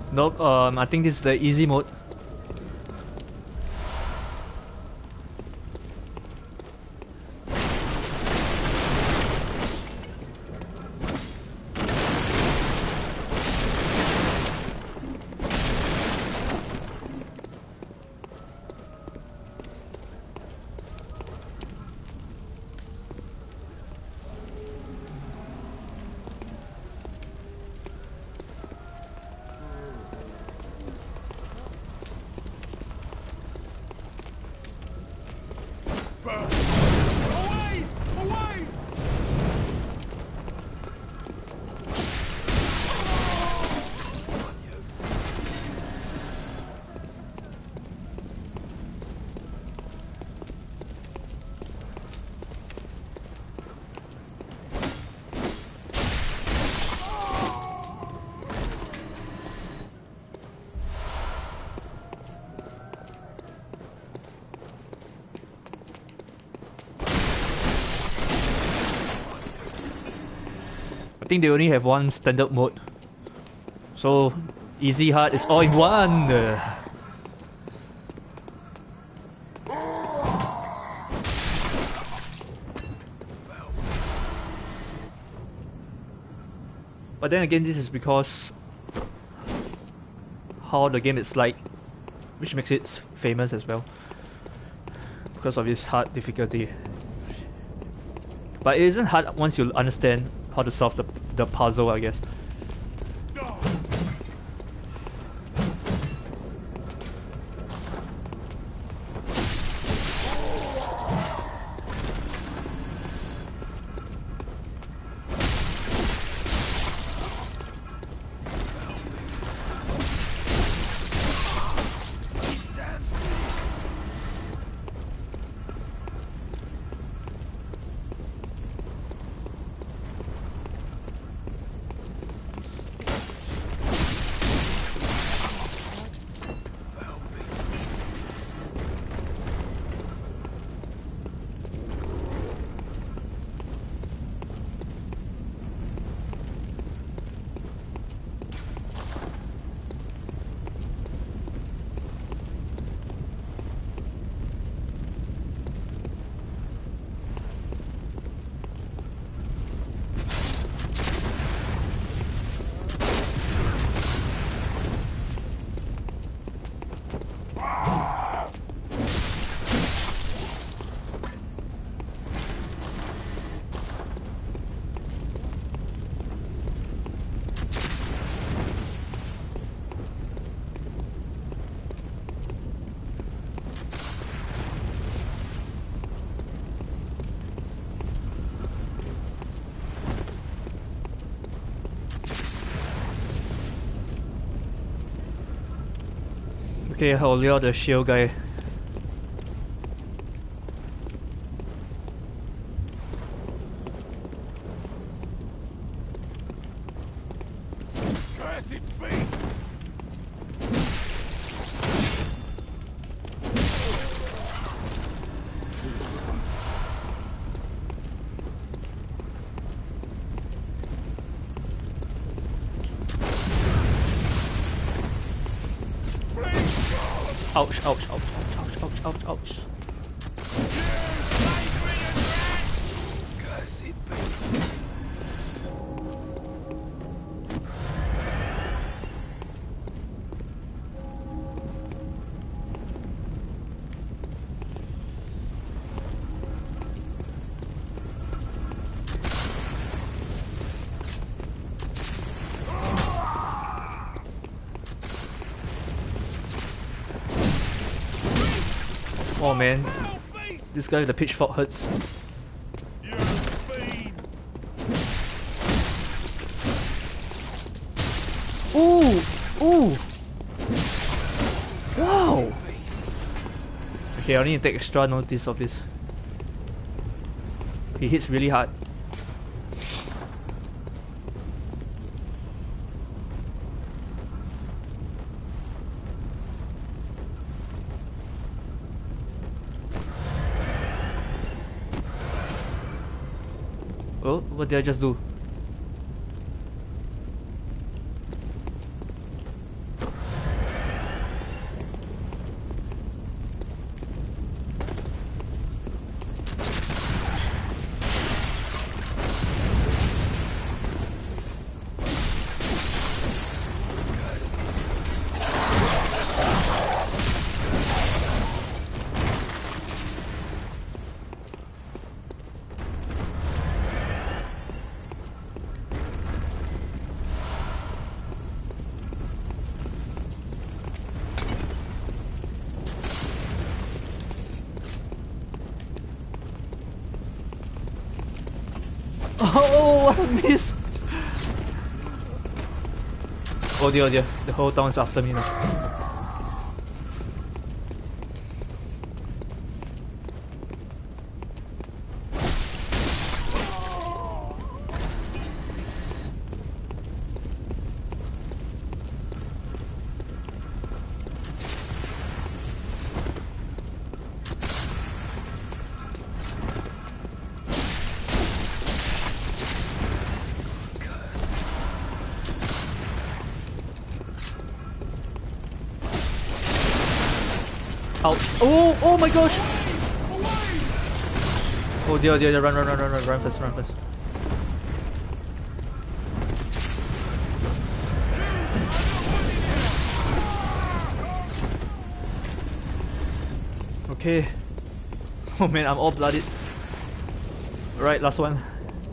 Nope, um, I think this is the easy mode. Away! Away! I think they only have one standard mode. So, easy, hard is all in one. But then again, this is because how the game is like, which makes it famous as well. Because of its hard difficulty. But it isn't hard once you understand how to solve the, the puzzle, I guess. Okay, I'll lure the shield guy. Cursed beast! Ouch, ouch, ouch, ouch, ouch, ouch, ouch, ouch. Cursed beast! Oh man, this guy with the pitchfork hurts. You fiend! Ooh! Ooh! Wow! Okay, I need to take extra notice of this. He hits really hard. Oh, what did I just do? Oh, what a miss! Oh dear, oh dear. The whole town's after me now. Ouch. Oh, oh my gosh! Oh dear, dear, dear, run, run, run, run, run, run first, run first. Okay. Oh man, I'm all bloodied. Alright, last one.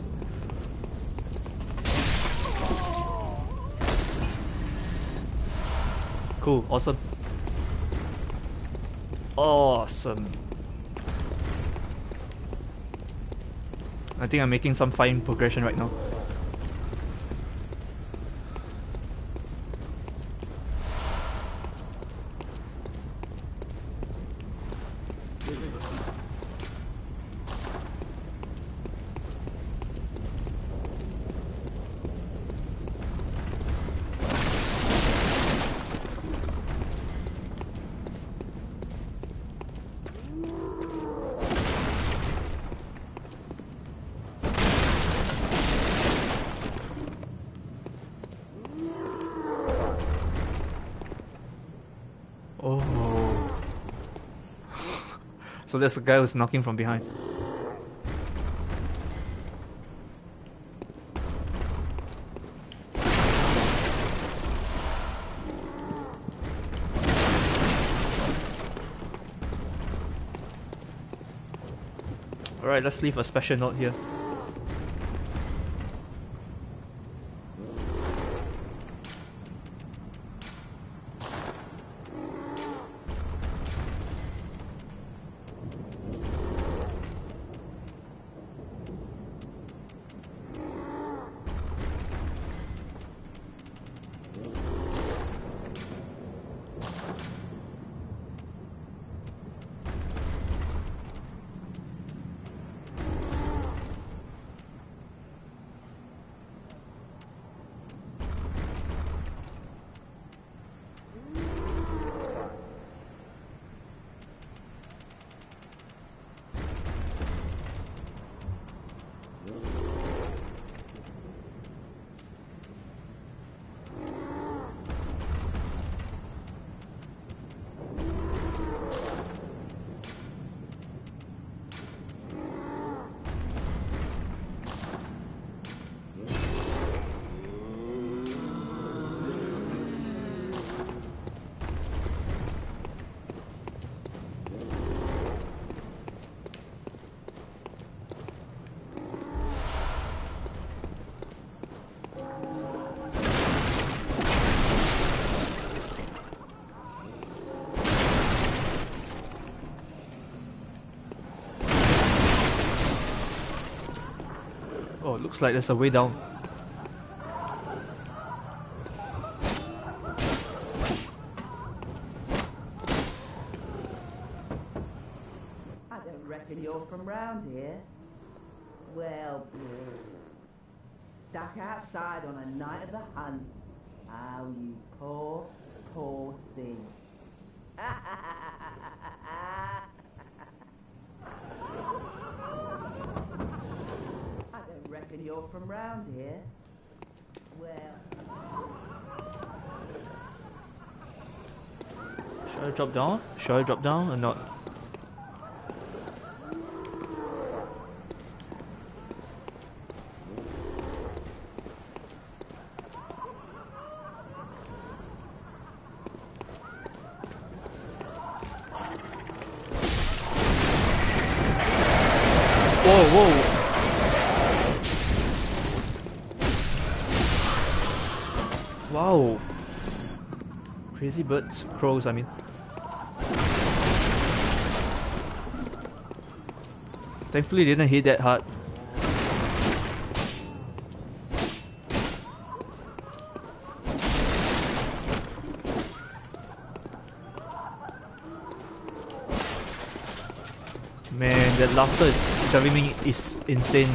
Cool, awesome. Awesome. I think I'm making some fine progression right now. Oh. So there's a guy who's knocking from behind. Alright, let's leave a special note here. Oh, it looks like there's a way down. I don't reckon you're from round here. Well, stuck outside on a night of the hunt. How you poor, poor thing. Reckon you're from round here. Well, should I drop down? Should I drop down or not? Whoa, whoa. Wow. Crazy birds, crows, I mean. Thankfully, they didn't hit that hard. That laughter is driving me is insane.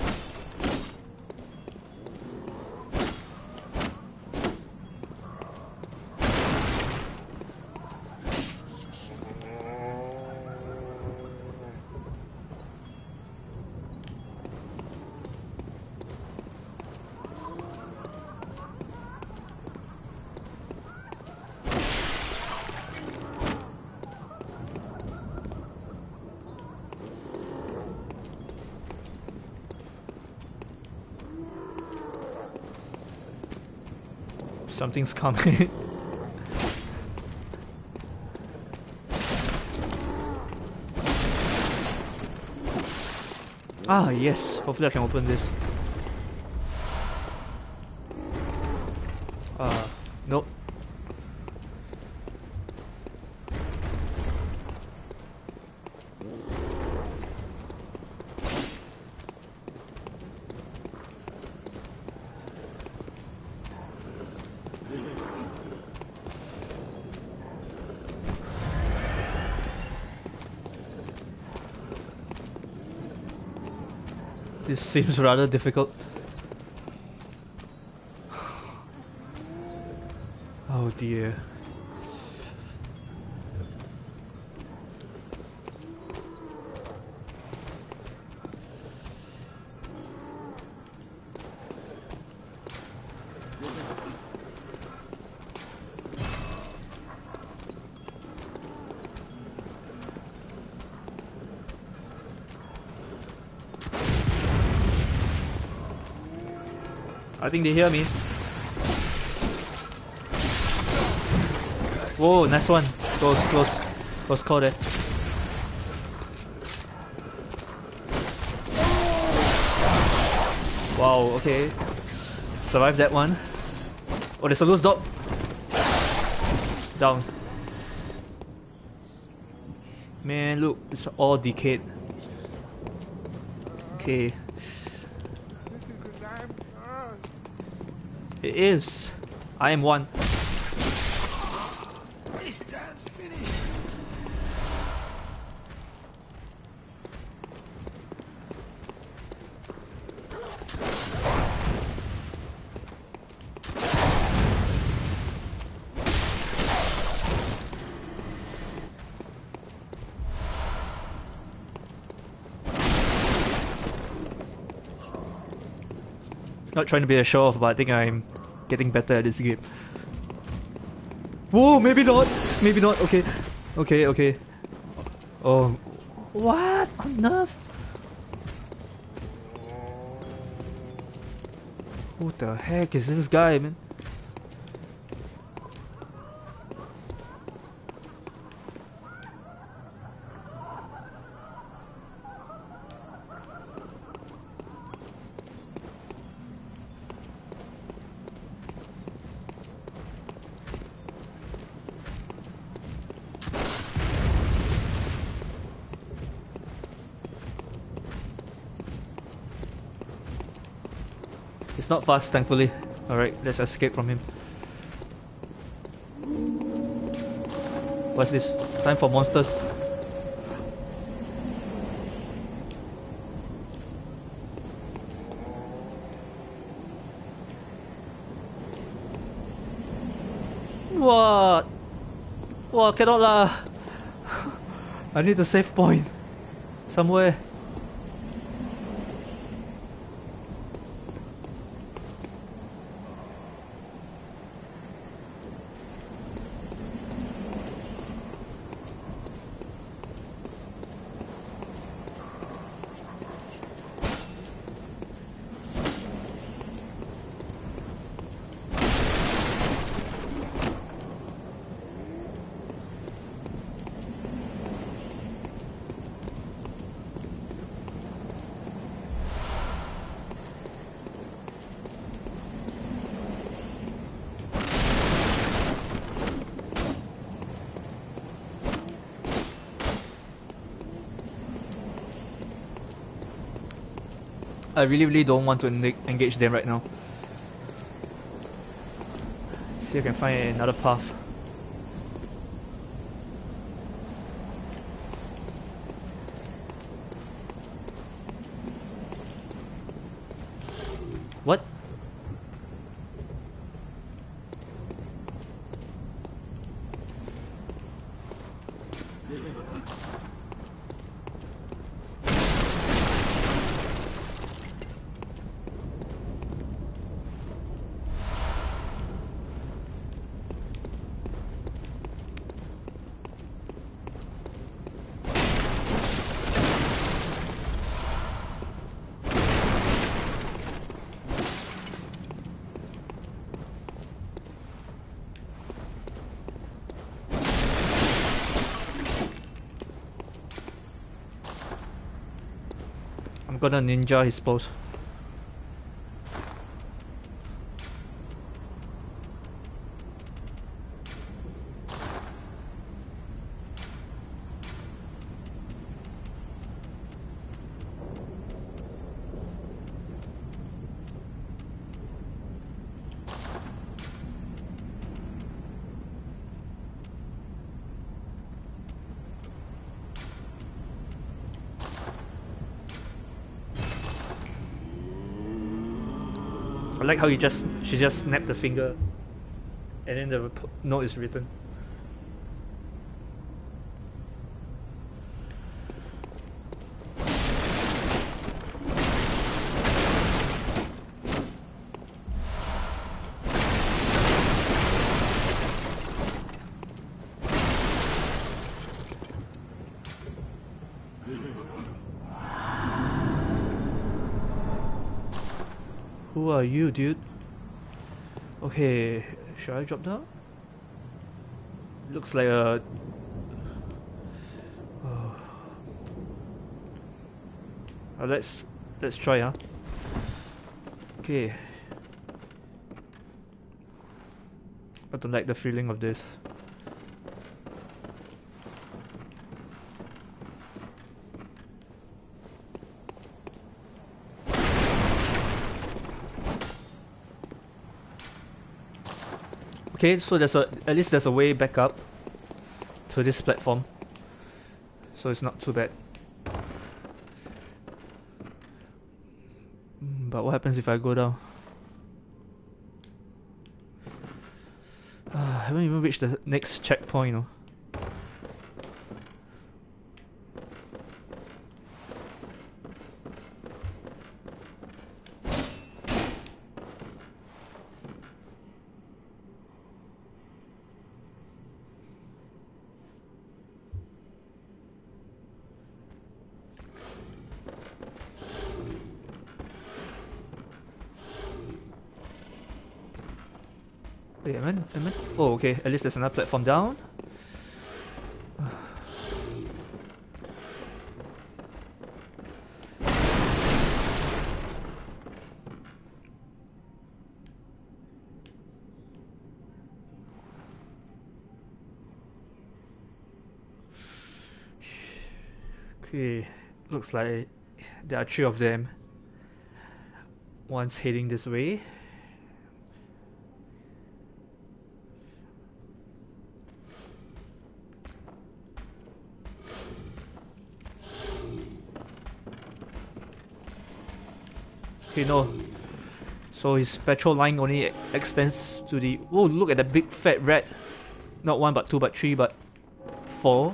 Something's coming. Ah, yes. Hopefully I can open this. Uh, nope. This seems rather difficult. Oh dear. I think they hear me. Whoa, nice one. Close, close. Close call there. Wow, okay. Survived that one. Oh, there's a loose dog. Down. Man, look, it's all decayed. Okay. It is. I am one. This time's finished. Not trying to be a show off, but I think I'm getting better at this game. Whoa, maybe not. Maybe not. Okay. Okay, okay. Oh. What on earth? Who the heck is this guy, man? It's not fast, thankfully. Alright, let's escape from him. What's this? Time for monsters. What? What? Cannot lah. I need a save point. Somewhere. I really really don't want to engage them right now. See if I can find another path. What? I'm gonna ninja his pose. I like how you just she just snapped the finger, and then the p- note is written. Who are you, dude? Okay, should I drop down? Looks like a... Oh. Uh, let's let's try, huh? Okay. I don't like the feeling of this. Okay, so there's a at least there's a way back up to this platform, so it's not too bad. Mm, But what happens if I go down? Uh, I haven't even reached the next checkpoint, you know. Wait, am I, am I? Oh, okay. At least there's another platform down. Okay, looks like there are three of them. One's heading this way. Okay, no. So his petrol line only e- extends to the... Oh, look at the big fat rat. Not one, but two, but three, but four.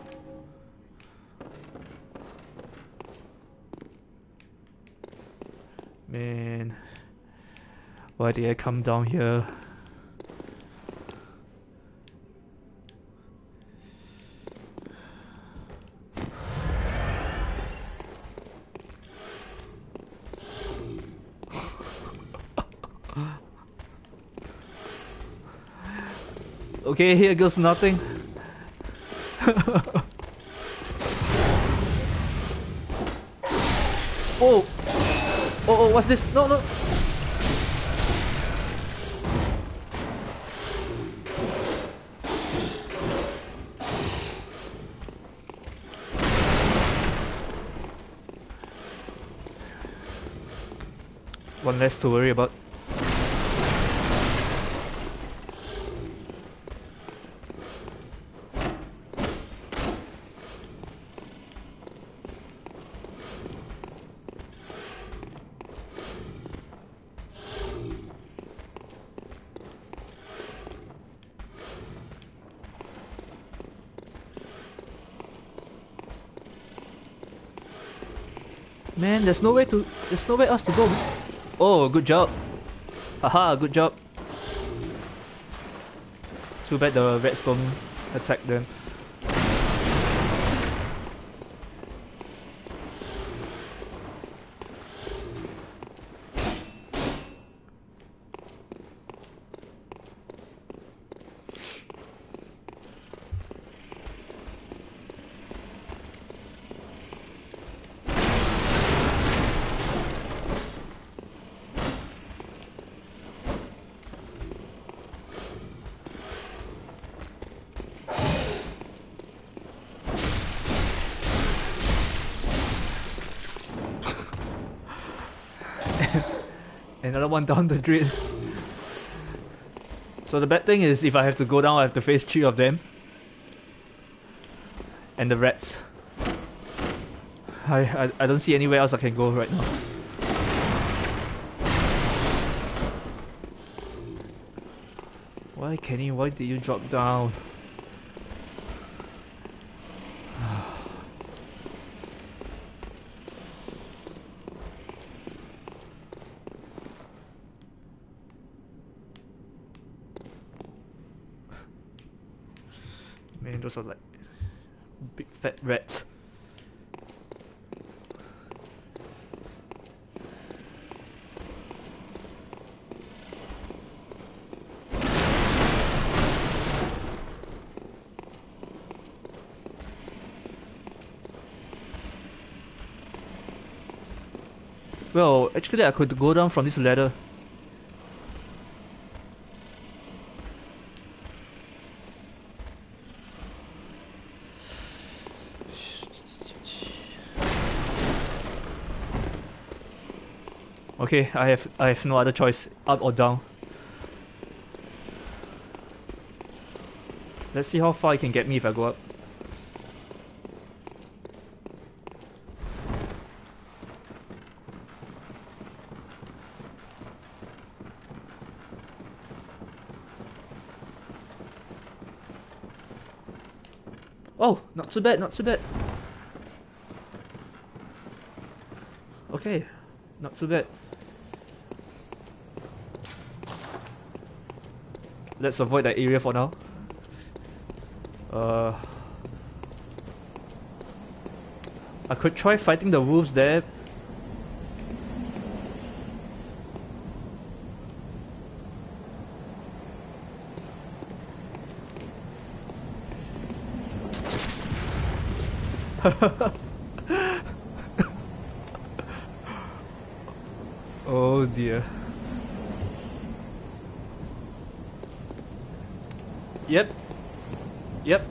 Man. Why did I come down here? Okay, here goes nothing. Oh! Oh, oh, what's this? No, no! One less to worry about. Man, there's no way to. There's nowhere else to go. Oh, good job. Haha, good job. Too bad the redstone attacked them. Another one down the drain. So the bad thing is, if I have to go down, I have to face three of them. And the rats. I, I, I don't see anywhere else I can go right now. Why, Kenny? Why did you drop down? Man, those are like big fat rats. Well, actually I could go down from this ladder. Okay, I have I have no other choice, up or down. Let's see how far it can get me if I go up. Oh, not too bad, not too bad. Okay, not too bad. Let's avoid that area for now. Uh, I could try fighting the wolves there. Oh dear. Yep. Yep.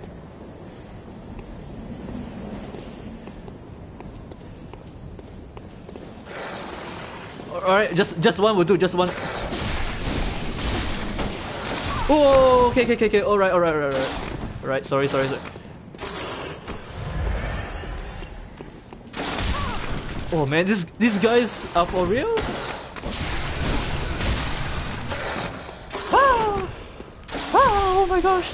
Alright, just just one will do, just one. Oh, okay, okay, okay, okay. Alright, alright, alright, alright. Alright, sorry, sorry, sorry. Oh man, this these guys are for real? Ah! Ah! Oh my gosh!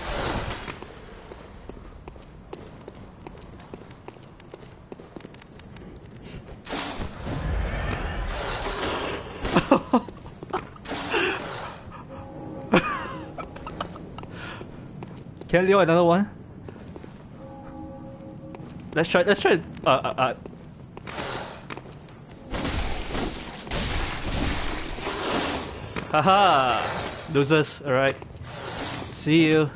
Can I lure another one? Let's try. Let's try. Uh, uh, uh. Haha! Losers, alright. See you.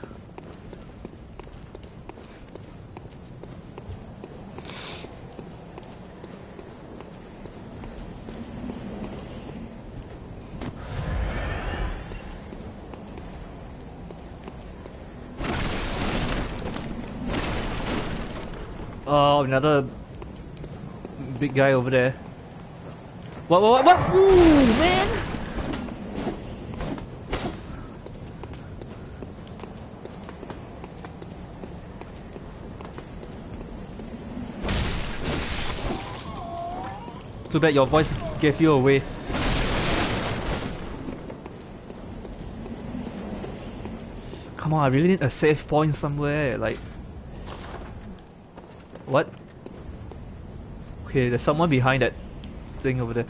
Oh, another big guy over there. What, what, what, what? Ooh, man! Too bad your voice gave you away. Come on, I really need a save point somewhere, like... What? Okay, there's someone behind that thing over there.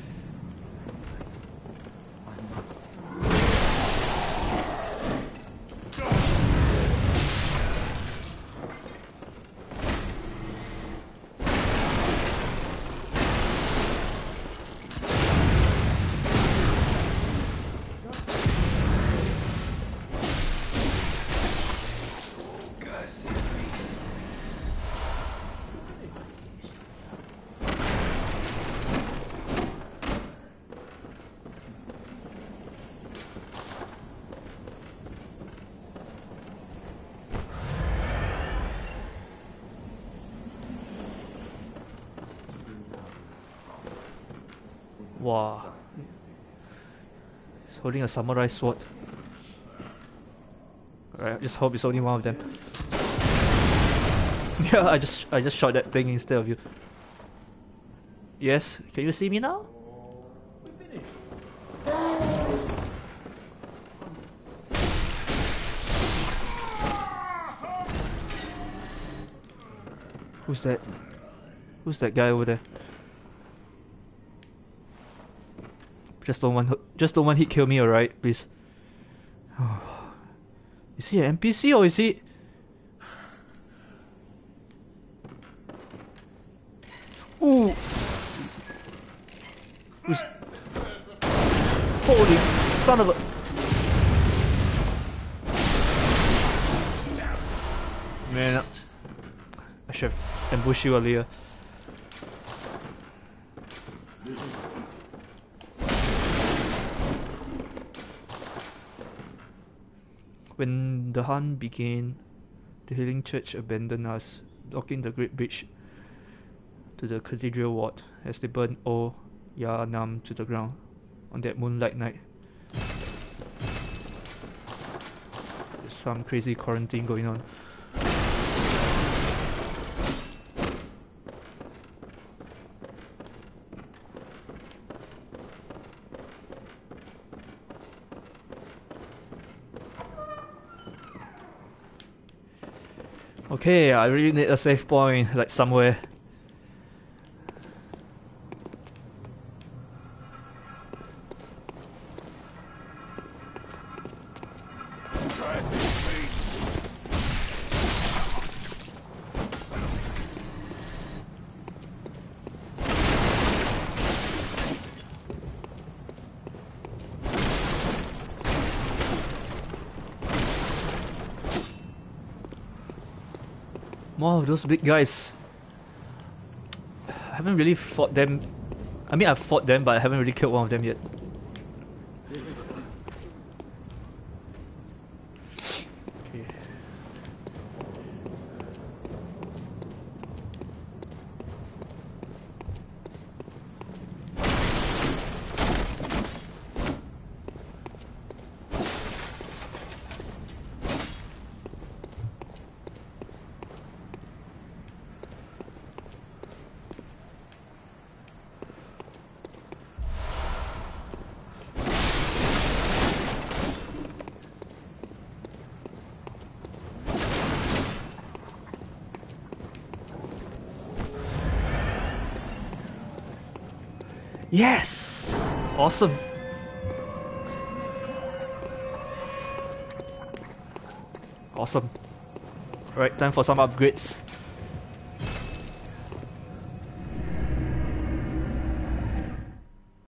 Wow. He's holding a samurai sword. Alright, just hope it's only one of them. Yeah, I just I just shot that thing instead of you. Yes, can you see me now? Who's that? Who's that guy over there? Just don't want, just don't want he kill me, alright, please. Is he an N P C or is he? Ooh. Who's... Holy son of a... Man, I should have ambushed you earlier. When the hunt began, the Healing Church abandoned us, blocking the Great Bridge to the Cathedral Ward as they burned old Ya Nam to the ground on that moonlight night. There's some crazy quarantine going on. Okay, I really need a save point, like somewhere. More of those big guys. I haven't really fought them. I mean, I've fought them, but I haven't really killed one of them yet. Okay. Yes! Awesome! Awesome. Alright, time for some upgrades.